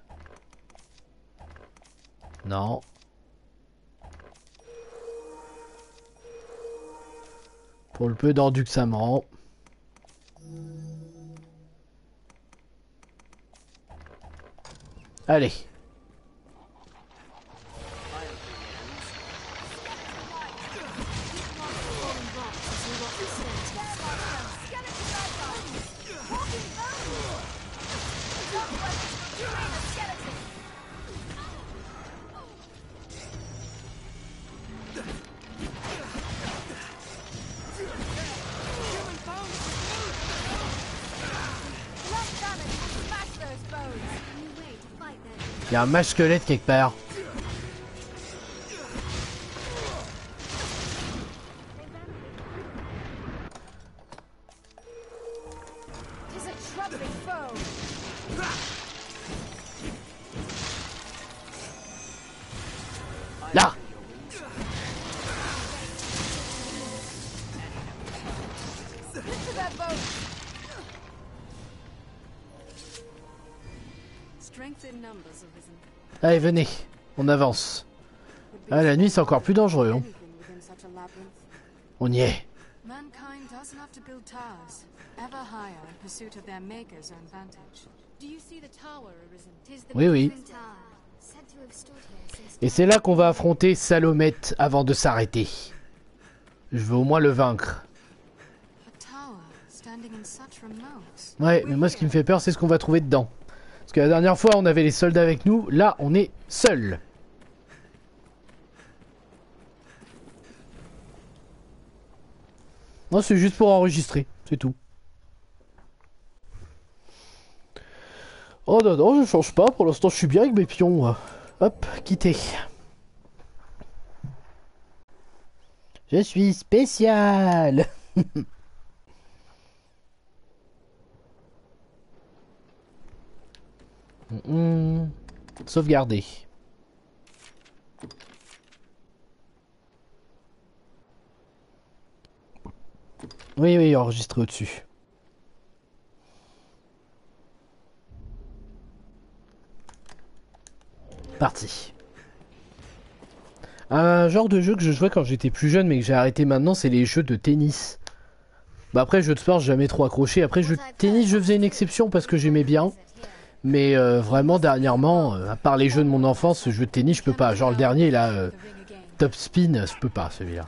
Non. Pour le peu d'endu que ça me rend. Allez. Il y a un mage squelette quelque part. Là. Allez, venez, on avance. Ah, la nuit c'est encore plus dangereux. Hein. On y est. Oui, oui. Et c'est là qu'on va affronter Salomette avant de s'arrêter. Je veux au moins le vaincre. Ouais, mais moi ce qui me fait peur c'est ce qu'on va trouver dedans. Parce que la dernière fois on avait les soldats avec nous, là on est seul. Non, c'est juste pour enregistrer, c'est tout. Oh non, non, je change pas, pour l'instant je suis bien avec mes pions. Hop, quitter. Je suis spécial. Sauvegarder. Oui, oui, enregistrer au-dessus. Parti. Un genre de jeu que je jouais quand j'étais plus jeune mais que j'ai arrêté maintenant, c'est les jeux de tennis. Bah après, jeux de sport, j'ai jamais trop accroché. Après, jeux de tennis, je faisais une exception parce que j'aimais bien. Mais vraiment, dernièrement, à part les jeux de mon enfance, ce jeu de tennis, je peux pas. Genre le dernier, là, Top Spin, je peux pas, celui-là.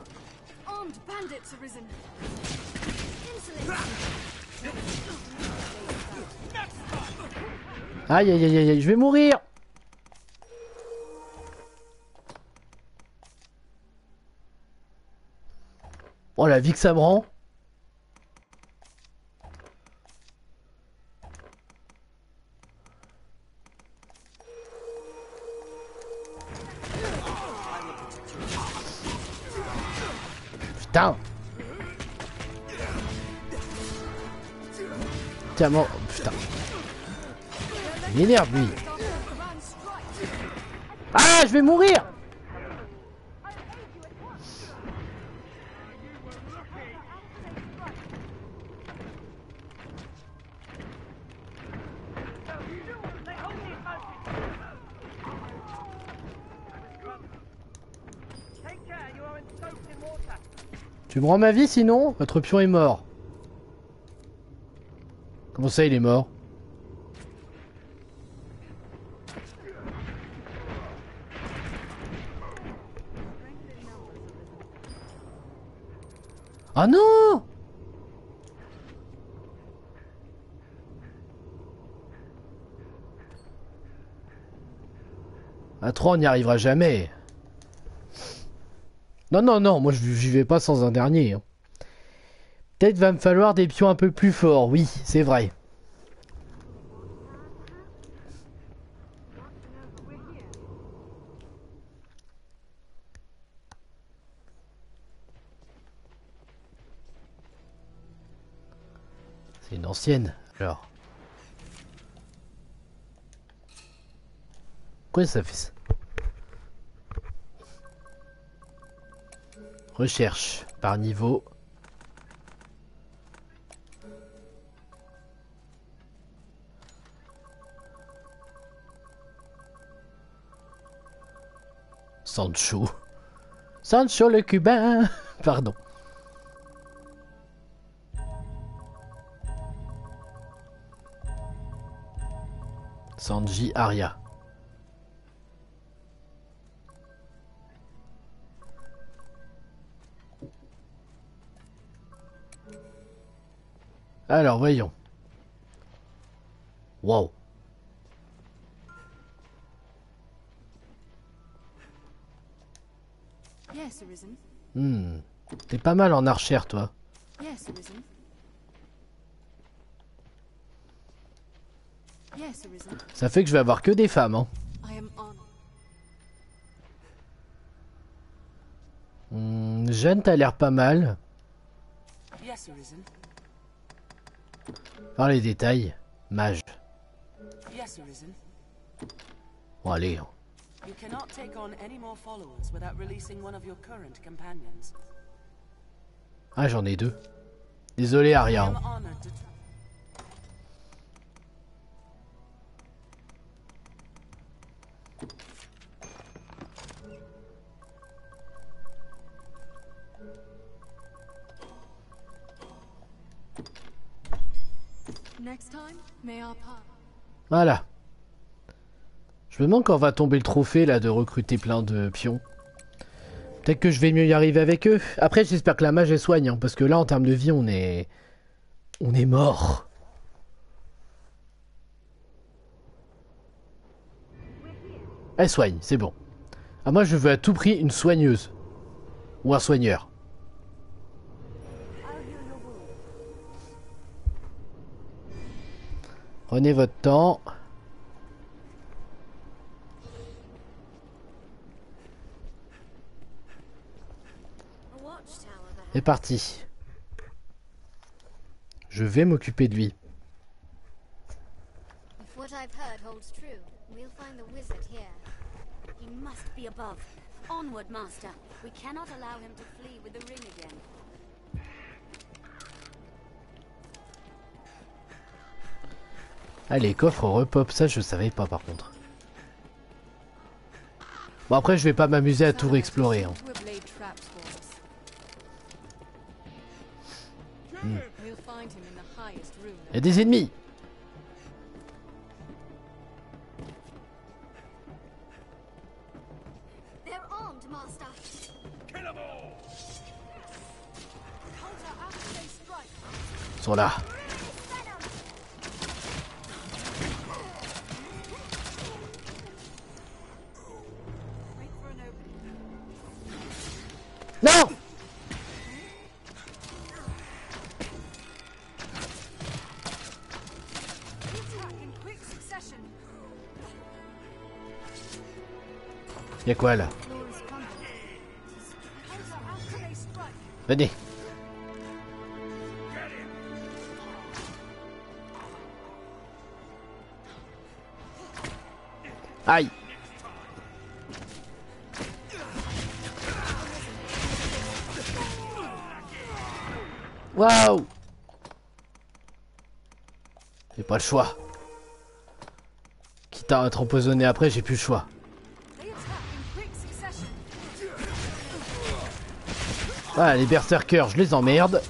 Aïe, aïe, aïe, aïe, je vais mourir. Oh, la vie que ça me rend. Putain. Tiens, bon, putain. Il m'énerve, lui. Ah, je vais mourir. Tu me rends ma vie sinon? Votre pion est mort. Comment ça il est mort? Ah non! À 3 on n'y arrivera jamais. Non, non, non, moi j'y vais pas sans un dernier. Hein. Peut-être va me falloir des pions un peu plus forts, oui, c'est vrai. C'est une ancienne, alors. Quoi ça fait ça? Recherche par niveau. Sancho. Sancho le cubain. Pardon. Sanji Aria. Alors, voyons. Wow. T'es pas mal en archère, toi. Ça fait que je vais avoir que des femmes, hein. I am honored. Jeanne, t'as l'air pas mal. Yes, Arisen. Par les détails. Mage. Yes, Arisen. Bon, allez. You cannot take on any more followers without releasing one of your current companions. Ah, j'en ai 2. Désolé, Aria. I am honored to Next time, may our path. Voilà. Je me demande quand va tomber le trophée là de recruter plein de pions. Peut-être que je vais mieux y arriver avec eux. Après, j'espère que la mage elle soigne, hein, parce que là, en termes de vie, on est mort. Elle soigne, c'est bon. Ah, moi, je veux à tout prix une soigneuse. Ou un soigneur. Prenez votre temps. C'est parti. Je vais m'occuper de lui. If what I've heard holds true, we'll find the wizard here. He must be above. Onward, Master. We cannot allow him to flee with the ring again. Allez, coffre repop, ça je savais pas par contre. Bon après je vais pas m'amuser à tout réexplorer. Hein. Il y a des ennemis. Ils sont là. Non! Y'a quoi là? Venez. Aïe. Waouh. J'ai pas le choix. Quitte à être empoisonné après, j'ai plus le choix. Ah, les berserkers, je les emmerde.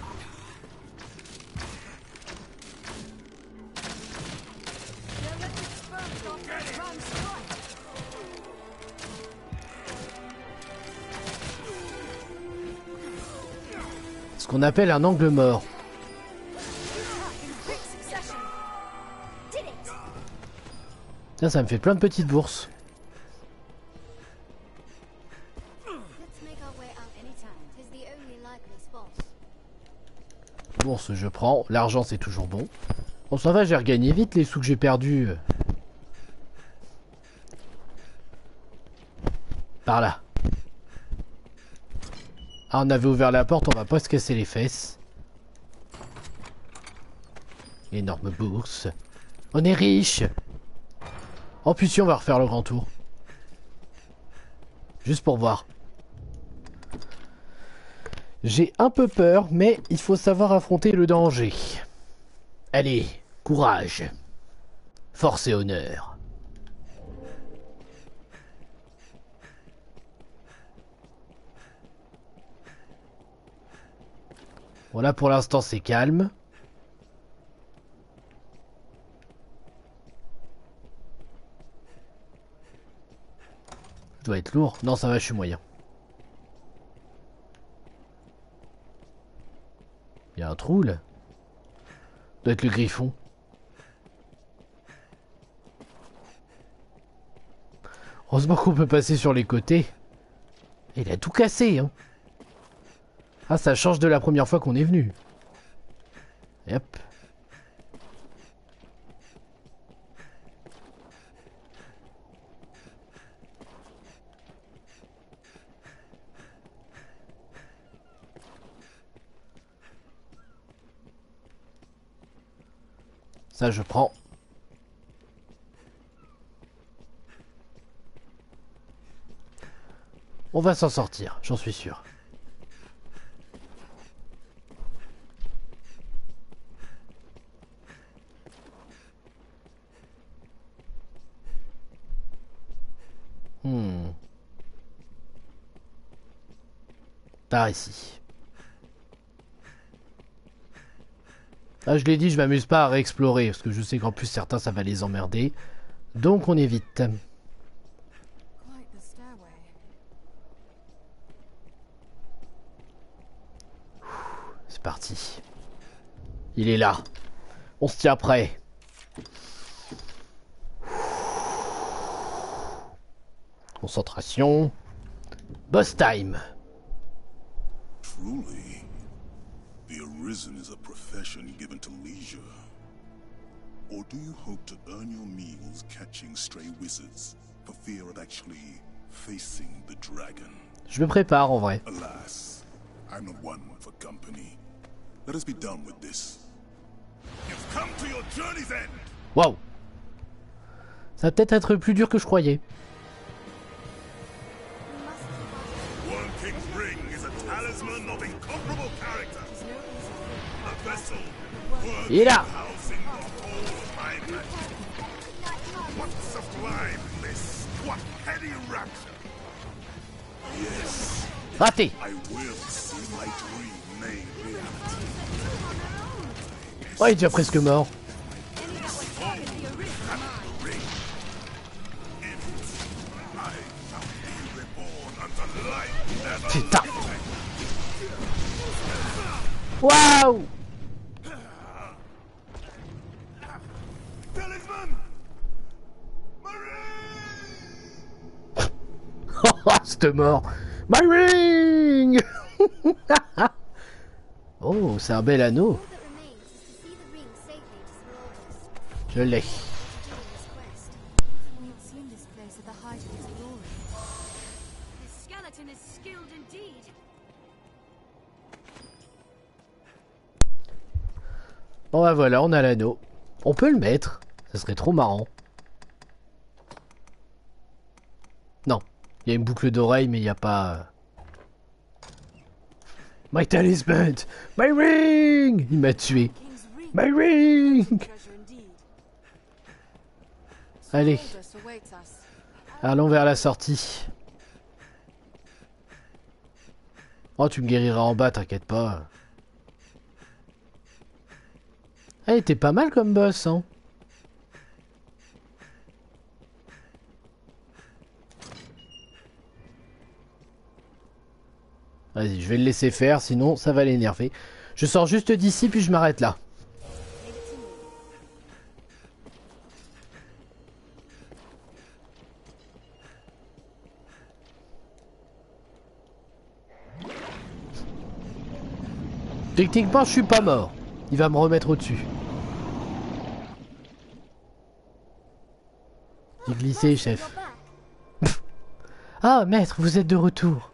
Ce qu'on appelle un angle mort. Tiens, ça me fait plein de petites bourses. Bourse, je prends. L'argent, c'est toujours bon. Bon, ça va, j'ai regagné vite les sous que j'ai perdus. Par là. Ah, on avait ouvert la porte, on va pas se casser les fesses. Énorme bourse. On est riche. En plus, si on va refaire le grand tour. Juste pour voir. J'ai un peu peur, mais il faut savoir affronter le danger. Allez, courage. Force et honneur. Voilà, pour l'instant, c'est calme. Ça doit être lourd. Non, ça va, je suis moyen. Il y a un trou là. Ça doit être le griffon. Heureusement qu'on peut passer sur les côtés. Il a tout cassé, hein. Ah, ça change de la première fois qu'on est venu. Yep. Ça, je prends. On va s'en sortir, j'en suis sûr. Par ici. Ah, je l'ai dit, je m'amuse pas à réexplorer, parce que je sais qu'en plus certains ça va les emmerder. Donc on évite. C'est parti. Il est là. On se tient prêt. Concentration. Boss time. Truly, the Arisen is a profession given to leisure. Or do you hope to earn your meals catching stray wizards for fear of actually facing the dragon? Je me prépare en vrai. Alas, I'm not one for company. Let us be done with this. You've come to your journey's end. Waouh. Ça va peut-être être plus dur que je croyais. One King's ring is a talisman of incomparable character. A vessel worthy of housing the whole of my majesty. What sublime bliss! What heady rapture! Yes. Raté. I will see my dream made reality. Oh, il est déjà presque mort. Putain. Waouh. Cette mort. My ring. Oh, c'est un bel anneau. Je l'ai. Bon bah voilà, on a l'anneau. On peut le mettre. Ça serait trop marrant. Non. Il y a une boucle d'oreille, mais il n'y a pas... My talisman! My ring! Il m'a tué. My ring! Allez. Allons vers la sortie. Oh, tu me guériras en bas, t'inquiète pas. Elle était pas mal comme boss, hein. Vas-y, je vais le laisser faire, sinon ça va l'énerver. Je sors juste d'ici, puis je m'arrête là. Techniquement, je suis pas mort. Il va me remettre au-dessus. J'ai glissé, chef. Ah, maître, vous êtes de retour.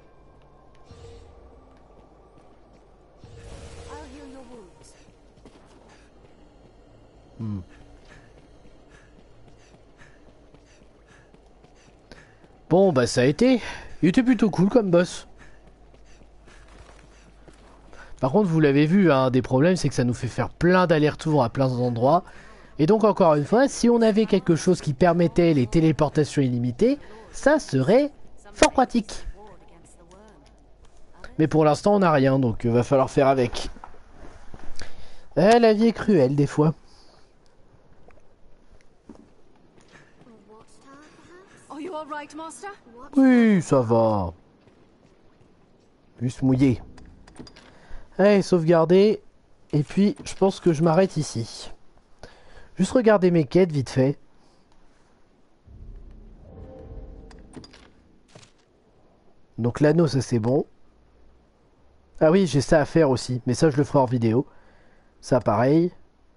Bon, bah ça a été. Il était plutôt cool comme boss. Par contre, vous l'avez vu, un des problèmes, c'est que ça nous fait faire plein d'allers-retours à plein d'endroits. Et donc, encore une fois, si on avait quelque chose qui permettait les téléportations illimitées, ça serait fort pratique. Mais pour l'instant, on n'a rien, donc va falloir faire avec. La vie est cruelle, des fois. Oui, ça va. Juste mouillé. Allez, sauvegarder. Et puis, je pense que je m'arrête ici. Juste regarder mes quêtes, vite fait. Donc l'anneau, ça c'est bon. Ah oui, j'ai ça à faire aussi. Mais ça, je le ferai en vidéo. Ça, pareil.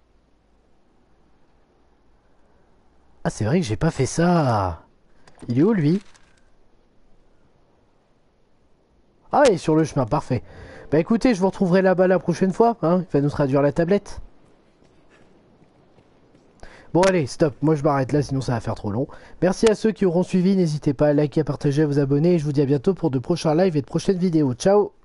Ah, c'est vrai que j'ai pas fait ça. Il est où, lui? Ah, il est sur le chemin, parfait. Bah écoutez, je vous retrouverai là-bas la prochaine fois. Hein, il va nous traduire la tablette. Bon allez, stop, moi je m'arrête là, sinon ça va faire trop long. Merci à ceux qui auront suivi, n'hésitez pas à liker, à partager, à vous abonner, et je vous dis à bientôt pour de prochains lives et de prochaines vidéos. Ciao!